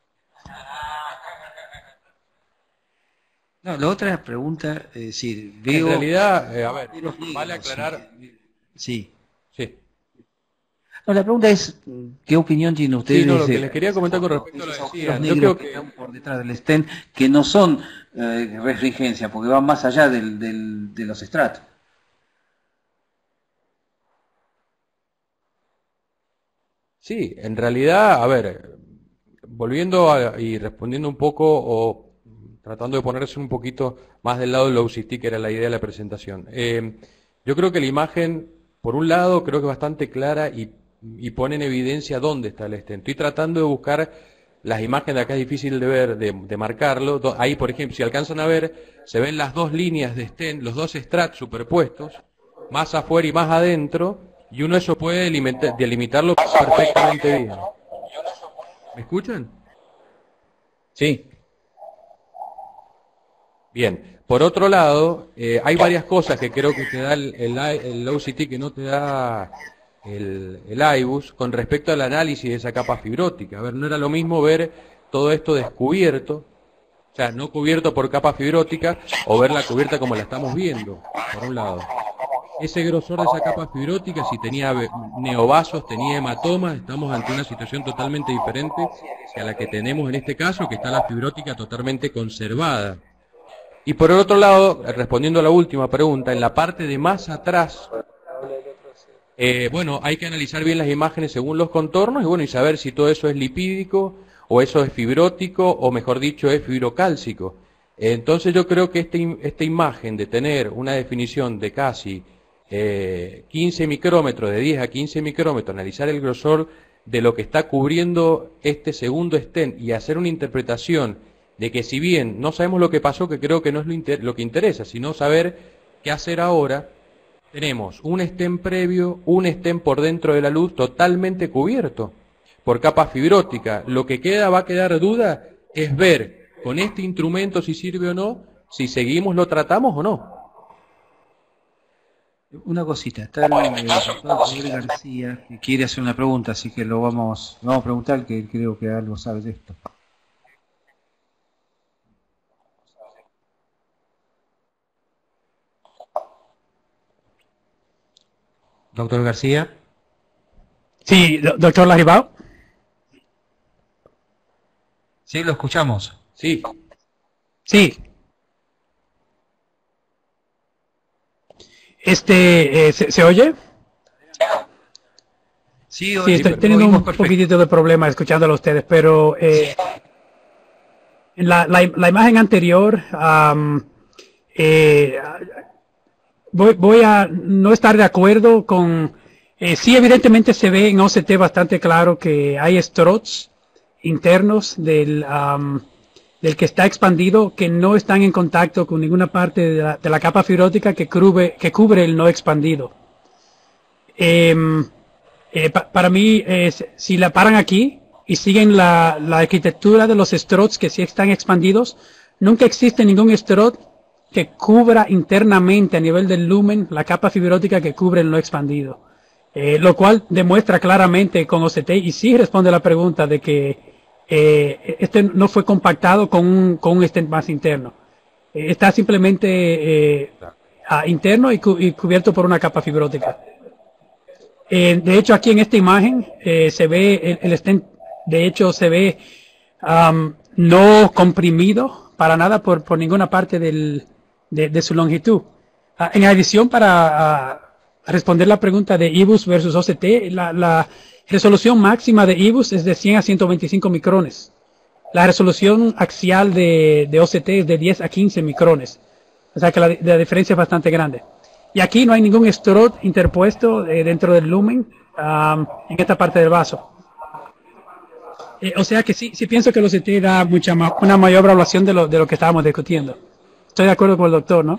No, la otra pregunta, es decir, veo... En realidad, eh, a ver, los negros, vale aclarar... Sí. Sí. No, la pregunta es, ¿qué opinión tiene usted Sí, no, de lo que ese- les quería comentar con esos respecto a lo que agujeros decían, yo negros creo que- están por detrás del stent, que no son eh, refringencia, porque van más allá del, del- de los estratos? Sí, en realidad, a ver, volviendo a- y respondiendo un poco o tratando de ponerse un poquito más del lado del O C T, que era la idea de la presentación. Eh, yo creo que la imagen, por un lado, creo que es bastante clara y, y pone en evidencia dónde está el stent. Estoy tratando de buscar las imágenes de acá, es difícil de ver, de, de marcarlo. Do- Ahí, por ejemplo, si alcanzan a ver, se ven las dos líneas de stent, los dos strats superpuestos, más afuera y más adentro, y uno eso puede delimita- delimitarlo perfectamente bien. ¿Me escuchan? Sí. Bien. Por otro lado, eh, hay varias cosas que creo que te da el, el, el O C T que no te da el, el I B U S con respecto al análisis de esa capa fibrótica. A ver, no era lo mismo ver todo esto descubierto, o sea, no cubierto por capa fibrótica, o verla cubierta como la estamos viendo, por un lado. Ese grosor de esa capa fibrótica, si tenía ve- neovasos, tenía hematomas, estamos ante una situación totalmente diferente que a la que tenemos en este caso, que está la fibrótica totalmente conservada. Y por el otro lado, respondiendo a la última pregunta, en la parte de más atrás, Eh, bueno, hay que analizar bien las imágenes según los contornos y bueno, y saber si todo eso es lipídico o eso es fibrótico o mejor dicho es fibrocálcico. Entonces yo creo que este, esta imagen de tener una definición de casi eh, quince micrómetros, de diez a quince micrómetros, analizar el grosor de lo que está cubriendo este segundo stent y hacer una interpretación de que si bien no sabemos lo que pasó, que creo que no es lo, inter lo que interesa, sino saber qué hacer ahora, tenemos un stent previo, un stent por dentro de la luz totalmente cubierto por capa fibrótica. Lo que queda, va a quedar duda, es ver con este instrumento si sirve o no, si seguimos lo tratamos o no. Una cosita, está el, el doctor Gabriel García que quiere hacer una pregunta, así que lo vamos, vamos a preguntar, que creo que algo sabe de esto. Doctor García. Sí, do- doctor Laribao. Sí, lo escuchamos. Sí. Sí. Este, eh, ¿se, se oye? Sí, Sí, oye, estoy lo teniendo oímos un perfecto. poquitito de problema escuchándolo a ustedes, pero eh, en la, la, la imagen anterior, am, eh, voy, voy a no estar de acuerdo con... Eh, sí, evidentemente se ve en O C T bastante claro que hay struts internos del, am, del que está expandido que no están en contacto con ninguna parte de la, de la capa fibrótica que cubre, que cubre el no expandido. Em, eh, pa- para mí, eh, si si la paran aquí y siguen la, la arquitectura de los struts que sí están expandidos, nunca existe ningún strut que cubra internamente a nivel del lumen la capa fibrótica que cubre el no expandido. Eh, lo cual demuestra claramente con O C T y sí responde a la pregunta de que eh, este no fue compactado con un, con un stent más interno. Eh, está simplemente eh, ah, interno y, cu- y cubierto por una capa fibrótica. Eh, de hecho, aquí en esta imagen eh, se ve el, el stent, de hecho se ve am, no comprimido para nada por, por ninguna parte del, de, de su longitud. Ah, en adición, para ah, responder la pregunta de I B U S versus O C T, la, la resolución máxima de I B U S es de cien a ciento veinticinco micrones. La resolución axial de, de O C T es de diez a quince micrones. O sea que la, la diferencia es bastante grande. Y aquí no hay ningún strut interpuesto eh, dentro del lumen am, en esta parte del vaso. Eh, o sea que sí, sí pienso que el O C T da mucha ma- una mayor evaluación de lo, de lo que estábamos discutiendo. Estoy de acuerdo con el doctor, ¿no?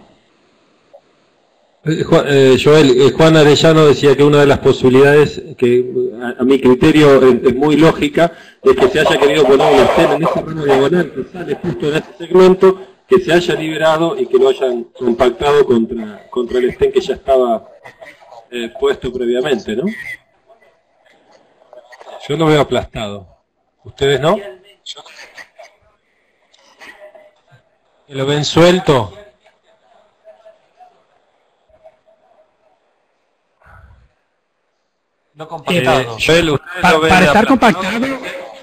Eh, Juan- eh, Joel, eh, Juan Arellano decía que una de las posibilidades que a, a mi criterio es, es muy lógica es que se haya querido poner un stent en ese ramo diagonal que sale justo en este segmento, que se haya liberado y que lo hayan compactado contra, contra el stent que ya estaba eh, puesto previamente, ¿no? Yo lo veo aplastado. ¿Ustedes no? ¿Lo ven suelto? No compactado. Eh, Joel, ustedes Pa- lo ven para estar aplastado. compactado,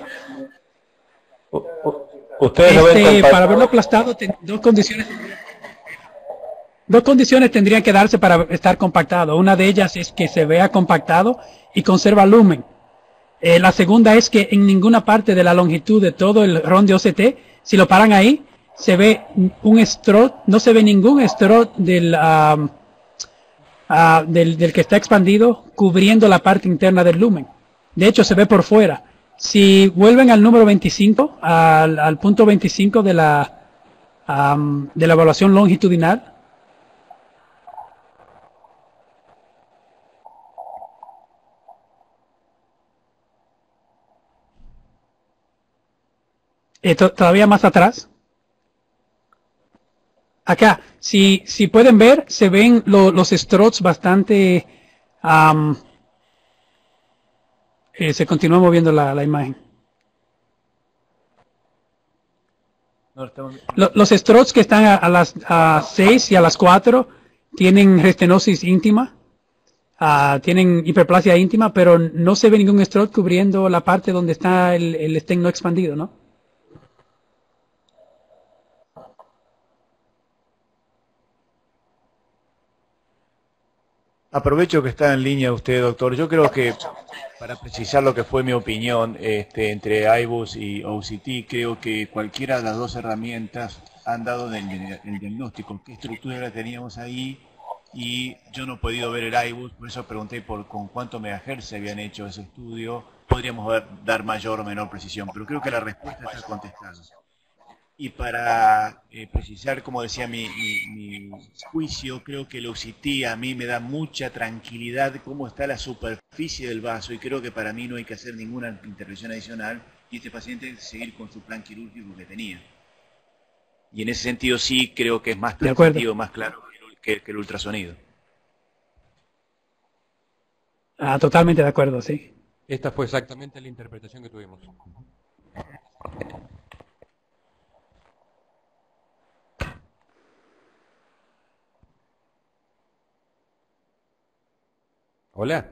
Ustedes lo ven este, compactado. para verlo aplastado, ten- dos condiciones dos condiciones tendrían que darse para estar compactado. Una de ellas es que se vea compactado y conserva lumen. Eh, la segunda es que en ninguna parte de la longitud de todo el ron de O C T, si lo paran ahí, se ve un strut, no se ve ningún strut del, am, ah, del, del que está expandido cubriendo la parte interna del lumen. De hecho, se ve por fuera. Si vuelven al número veinticinco, al, al punto veinticinco de la, am, de la evaluación longitudinal, eh, to- todavía más atrás, acá, si, si pueden ver, se ven lo- los struts bastante... am, eh, se continúa moviendo la, la imagen. No, estamos- Lo- los struts que están a, a las a seis y a las cuatro tienen restenosis íntima, ah, tienen hiperplasia íntima, pero no se ve ningún strut cubriendo la parte donde está el, el stent no expandido, ¿no? Aprovecho que está en línea usted, doctor. Yo creo que, para precisar lo que fue mi opinión este, entre I B U S y O C T, creo que cualquiera de las dos herramientas han dado el, el diagnóstico, qué estructura teníamos ahí, y yo no he podido ver el I B U S, por eso pregunté por con cuánto megahertz se habían hecho ese estudio. Podríamos ver, dar mayor o menor precisión, pero creo que la respuesta está contestada. Y para eh, precisar, como decía mi, mi, mi juicio, creo que el O C T a mí me da mucha tranquilidad de cómo está la superficie del vaso, y creo que para mí no hay que hacer ninguna intervención adicional, y este paciente debe seguir con su plan quirúrgico que tenía. Y en ese sentido sí creo que es más transitivo, más claro que, que el ultrasonido. Ah, totalmente de acuerdo, sí. Esta fue exactamente la interpretación que tuvimos. Hola.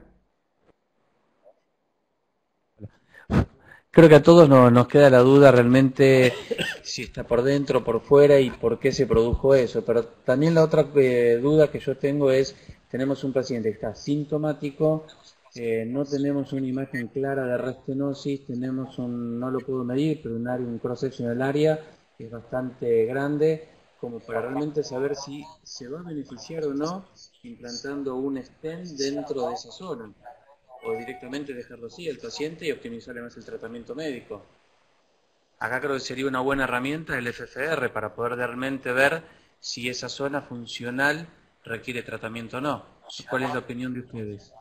Creo que a todos nos, nos queda la duda realmente si está por dentro o por fuera y por qué se produjo eso. Pero también la otra eh, duda que yo tengo es, tenemos un paciente que está sintomático, eh, no tenemos una imagen clara de restenosis, tenemos un, no lo puedo medir, pero un área, un cross-section del área que es bastante grande, como para realmente saber si se va a beneficiar o no implantando un stent dentro de esa zona, o directamente dejarlo así al paciente y optimizarle más el tratamiento médico. Acá creo que sería una buena herramienta el F F R para poder realmente ver si esa zona funcional requiere tratamiento o no. ¿Cuál es la opinión de ustedes?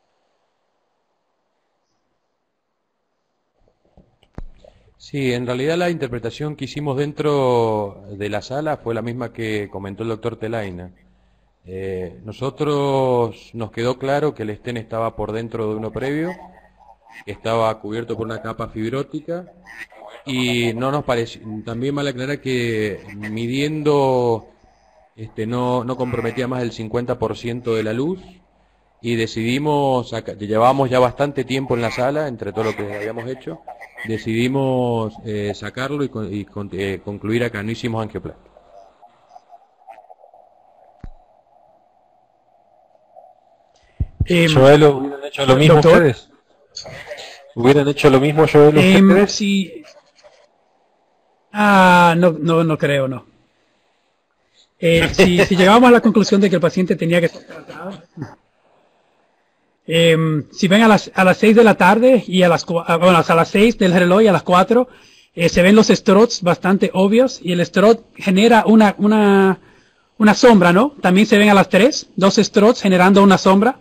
Sí, en realidad la interpretación que hicimos dentro de la sala fue la misma que comentó el doctor Telaina. Eh, nosotros nos quedó claro que el stent estaba por dentro de uno previo, estaba cubierto por una capa fibrótica, y no nos pareció, también vale aclarar que midiendo este no, no comprometía más del cincuenta por ciento de la luz, y decidimos, llevábamos ya bastante tiempo en la sala entre todo lo que habíamos hecho, decidimos eh, sacarlo y, y eh, concluir acá, no hicimos angioplastia. Eh, Joel, ¿hubieran hecho lo mismo doctor? ustedes? ¿Hubieran hecho lo mismo, Joel, Eh, ustedes? sí. Ah, no, no, no creo, no. Eh, si, si llegamos a la conclusión de que el paciente tenía que ser tratado, eh, si ven a las a las seis de la tarde y a las cua- ah, bueno, a las seis del reloj y a las cuatro eh, se ven los struts bastante obvios, y el strut genera una una una sombra, ¿no? También se ven a las tres, dos struts generando una sombra.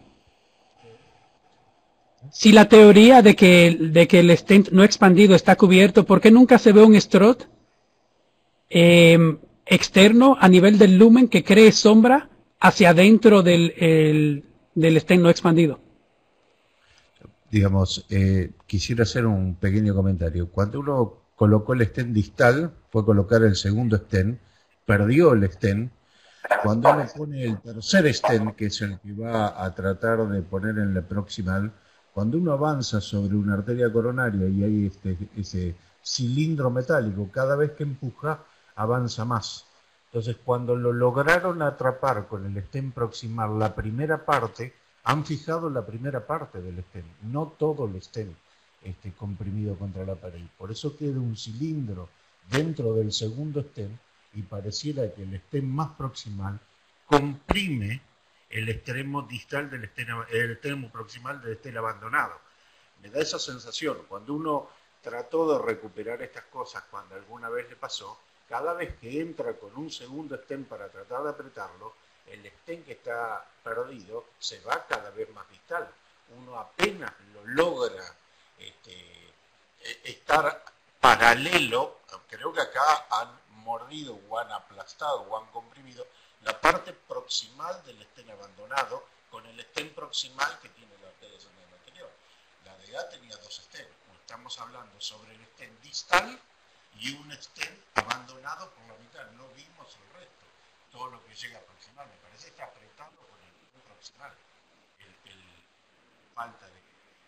Si la teoría de que, de que el stent no expandido está cubierto, ¿por qué nunca se ve un strut eh, externo a nivel del lumen que cree sombra hacia adentro del, el, del stent no expandido? Digamos, eh, quisiera hacer un pequeño comentario. Cuando uno colocó el stent distal, fue colocar el segundo stent, perdió el stent. Cuando uno pone el tercer stent, que es el que va a tratar de poner en la proximal, cuando uno avanza sobre una arteria coronaria y hay este, ese cilindro metálico, cada vez que empuja, avanza más. Entonces, cuando lo lograron atrapar con el stent proximal, la primera parte, han fijado la primera parte del stent, no todo el stent este, comprimido contra la pared. Por eso queda un cilindro dentro del segundo stent, y pareciera que el stent más proximal comprime el extremo distal del stent, el extremo proximal del stent abandonado. Me da esa sensación. Cuando uno trató de recuperar estas cosas, cuando alguna vez le pasó, cada vez que entra con un segundo stent para tratar de apretarlo, el stent que está perdido se va cada vez más distal. Uno apenas lo logra este, estar paralelo. Creo que acá han mordido o han aplastado o han comprimido la parte proximal del stent abandonado con el stent proximal que tiene la arteria central anterior. La D A tenía dos stents. Estamos hablando sobre el stent distal y un stent abandonado por la mitad. No vimos el resto. Todo lo que llega proximal. Me parece que está apretando con el proximal. El, el falta de...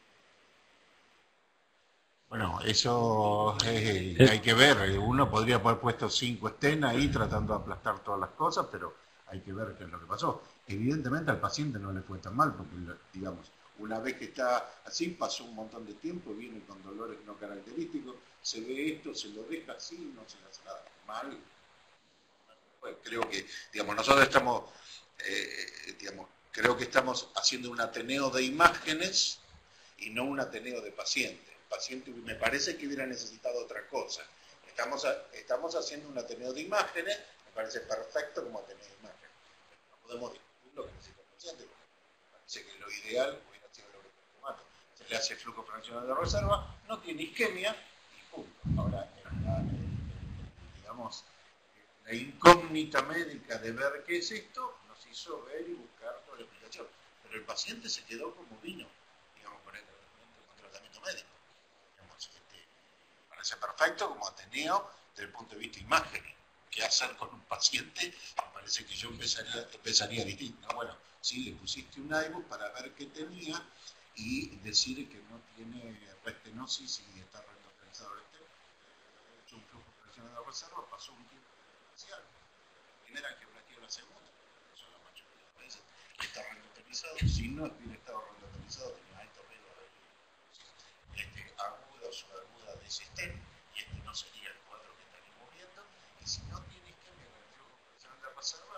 Bueno, eso eh, hay que ver. Uno podría haber puesto cinco stents ahí tratando de aplastar todas las cosas, pero hay que ver qué es lo que pasó. Evidentemente al paciente no le fue tan mal, porque, digamos, una vez que está así, pasó un montón de tiempo, viene con dolores no característicos, se ve esto, se lo deja así, no se le hace nada. Mal. Bueno, creo que, digamos, nosotros estamos, eh, digamos, creo que estamos haciendo un ateneo de imágenes y no un ateneo de pacientes. El paciente me parece que hubiera necesitado otra cosa. Estamos, a, estamos haciendo un ateneo de imágenes, me parece perfecto como ateneo de imágenes. No podemos discutir lo que necesita el paciente, porque me parece que lo ideal hubiera sido lo que está tomando. Se le hace flujo fraccional de reserva, no tiene isquemia y punto. Ahora, la, la, digamos, la incógnita médica de ver qué es esto nos hizo ver y buscar toda la explicación. Pero el paciente se quedó como vino, digamos, con el, con el tratamiento médico. Digamos, este, parece perfecto como ateneo desde el punto de vista imagen. ¿Qué hacer con un paciente? Me parece que yo empezaría, empezaría distinto. ¿No? Bueno, sí, le pusiste un I B U para ver qué tenía y decir que no tiene restenosis y está renotalizado el estén. He hecho un flujo fraccional de reserva, pasó un tiempo especial. La primera angiografía la segunda, eso la mayoría de las veces. Está renotalizado, si no tiene estado renotalizado, tiene alto riesgo de este, aguda o subaguda de ese estén, y este no sería el cuadro que estaríamos viendo. Y si no tiene isquemia con el flujo fraccional de reserva,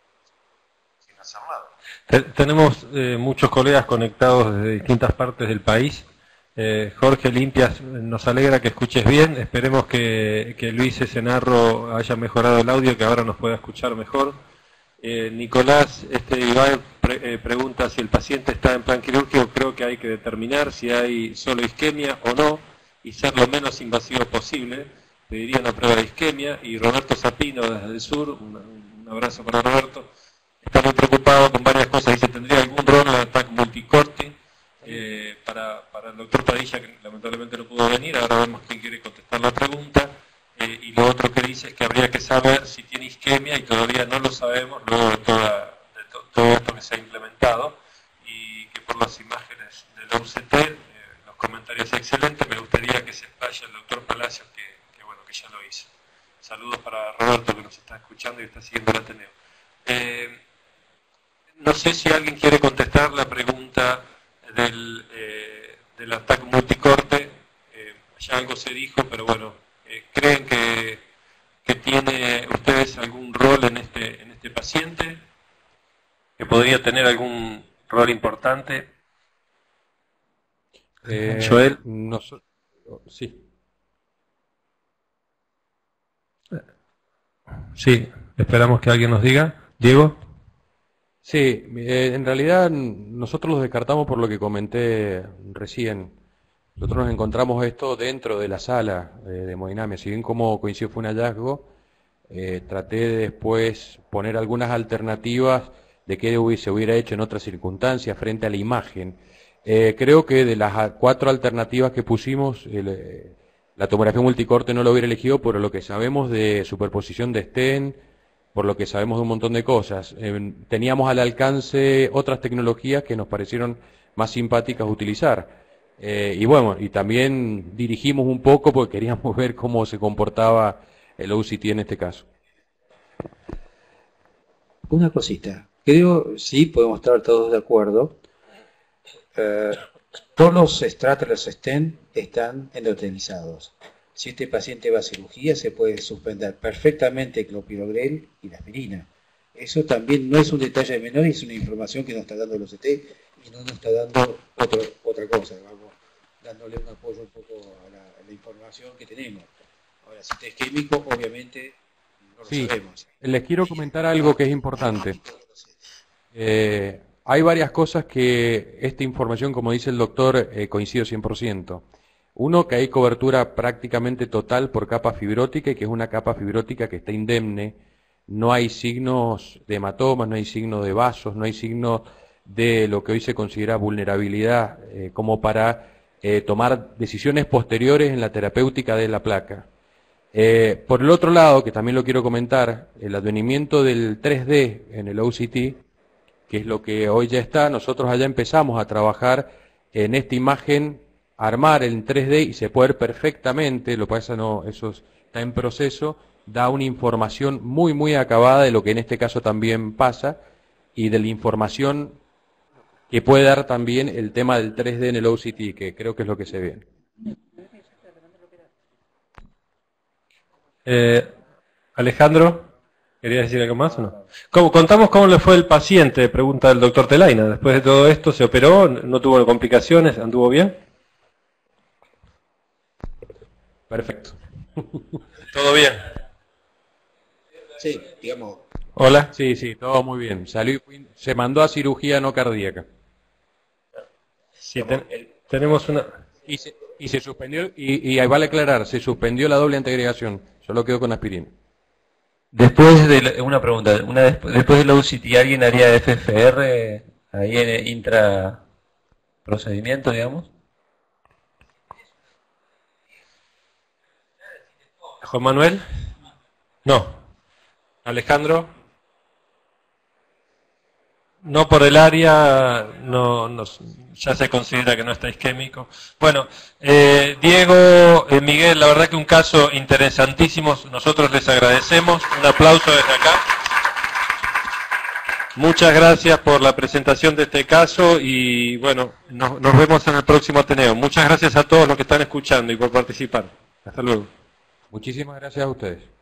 sin hacer nada. Tenemos eh, muchos colegas conectados desde distintas partes del país. Eh, Jorge Limpias, nos alegra que escuches bien. Esperemos que, que Luis Esenarro haya mejorado el audio, que ahora nos pueda escuchar mejor. Eh, Nicolás este, Ibaez pre, eh, pregunta si el paciente está en plan quirúrgico. Creo que hay que determinar si hay solo isquemia o no y ser lo menos invasivo posible. Pediría una prueba de isquemia. Y Roberto Zapino desde el sur, un, un abrazo para Roberto. Está muy preocupado con varias cosas. Dice, ¿tendría algún rol en el ataque multicorte? Eh, para, para el doctor Padilla, que lamentablemente no pudo venir. Ahora vemos quién quiere contestar la pregunta. Eh, y lo otro que dice es que habría que saber si tiene isquemia, y todavía no lo sabemos luego de, toda, de to, todo esto que se ha implementado, y que por las imágenes de la U C T, eh, los comentarios excelentes. Me gustaría que se explaye el doctor Palacios, que, que bueno, que ya lo hizo. Saludos para Roberto, que nos está escuchando y está siguiendo el Ateneo. Eh, no sé si alguien quiere contestar la pregunta del, eh, del ataque multicorte. Eh, ya algo se dijo, pero bueno, eh, ¿creen que, que tiene ustedes algún rol en este, en este paciente? ¿Que podría tener algún rol importante? Eh, Joel. No, sí. Sí, esperamos que alguien nos diga. Diego. Sí, eh, en realidad nosotros los descartamos por lo que comenté recién. Nosotros nos encontramos esto dentro de la sala eh, de hemodinamia. Si bien como coincidió fue un hallazgo, eh, traté de después poner algunas alternativas de qué se hubiera hecho en otras circunstancias frente a la imagen. Eh, creo que de las cuatro alternativas que pusimos, el, eh, la tomografía multicorte no lo hubiera elegido por lo que sabemos de superposición de stent, por lo que sabemos de un montón de cosas. Eh, teníamos al alcance otras tecnologías que nos parecieron más simpáticas utilizar. Eh, y bueno, y también dirigimos un poco porque queríamos ver cómo se comportaba el O C T en este caso. Una cosita, creo, sí, podemos estar todos de acuerdo. Eh, todos los estratos, los stent, están endotelizados. Si este paciente va a cirugía, se puede suspender perfectamente el clopidogrel y la aspirina. Eso también no es un detalle menor y es una información que nos está dando el O C T y no nos está dando otro, otra cosa, vamos, dándole un apoyo un poco a la, a la información que tenemos. Ahora, si está isquémico, obviamente no lo Sí, sabemos. les quiero comentar algo que es importante. Eh, hay varias cosas que esta información, como dice el doctor, eh, coincido cien por ciento. Uno, que hay cobertura prácticamente total por capa fibrótica y que es una capa fibrótica que está indemne. No hay signos de hematomas, no hay signos de vasos, no hay signos de lo que hoy se considera vulnerabilidad eh, como para eh, tomar decisiones posteriores en la terapéutica de la placa. Eh, por el otro lado, que también lo quiero comentar, el advenimiento del tres D en el O C T, que es lo que hoy ya está, nosotros allá empezamos a trabajar en esta imagen, armar en tres D y se puede ver perfectamente, lo que pasa no, eso está en proceso, da una información muy, muy acabada de lo que en este caso también pasa y de la información que puede dar también el tema del tres D en el O C T, que creo que es lo que se ve. Eh, Alejandro, ¿querías decir algo más o no? ¿Cómo, contamos cómo le fue el paciente, pregunta el doctor Telaina. Después de todo esto, ¿se operó? ¿No tuvo complicaciones? ¿Anduvo bien? Perfecto. ¿Todo bien? Sí, digamos. Hola. Sí, sí, todo muy bien. Salió, se mandó a cirugía no cardíaca. Sí, ten, tenemos una... Y se, y se suspendió, y, y ahí vale aclarar, se suspendió la doble antiagregación, solo quedó con aspirina. Después de la, una pregunta, una después, después de la U C I, ¿alguien haría F F R ahí en intra procedimiento, digamos? Juan Manuel. No. Alejandro. No por el área, no, no, ya se considera que no está isquémico. Bueno, eh, Diego, eh, Miguel, la verdad que un caso interesantísimo, nosotros les agradecemos, un aplauso desde acá. Muchas gracias por la presentación de este caso y bueno, nos, nos vemos en el próximo Ateneo. Muchas gracias a todos los que están escuchando y por participar. Hasta luego. Muchísimas gracias a ustedes.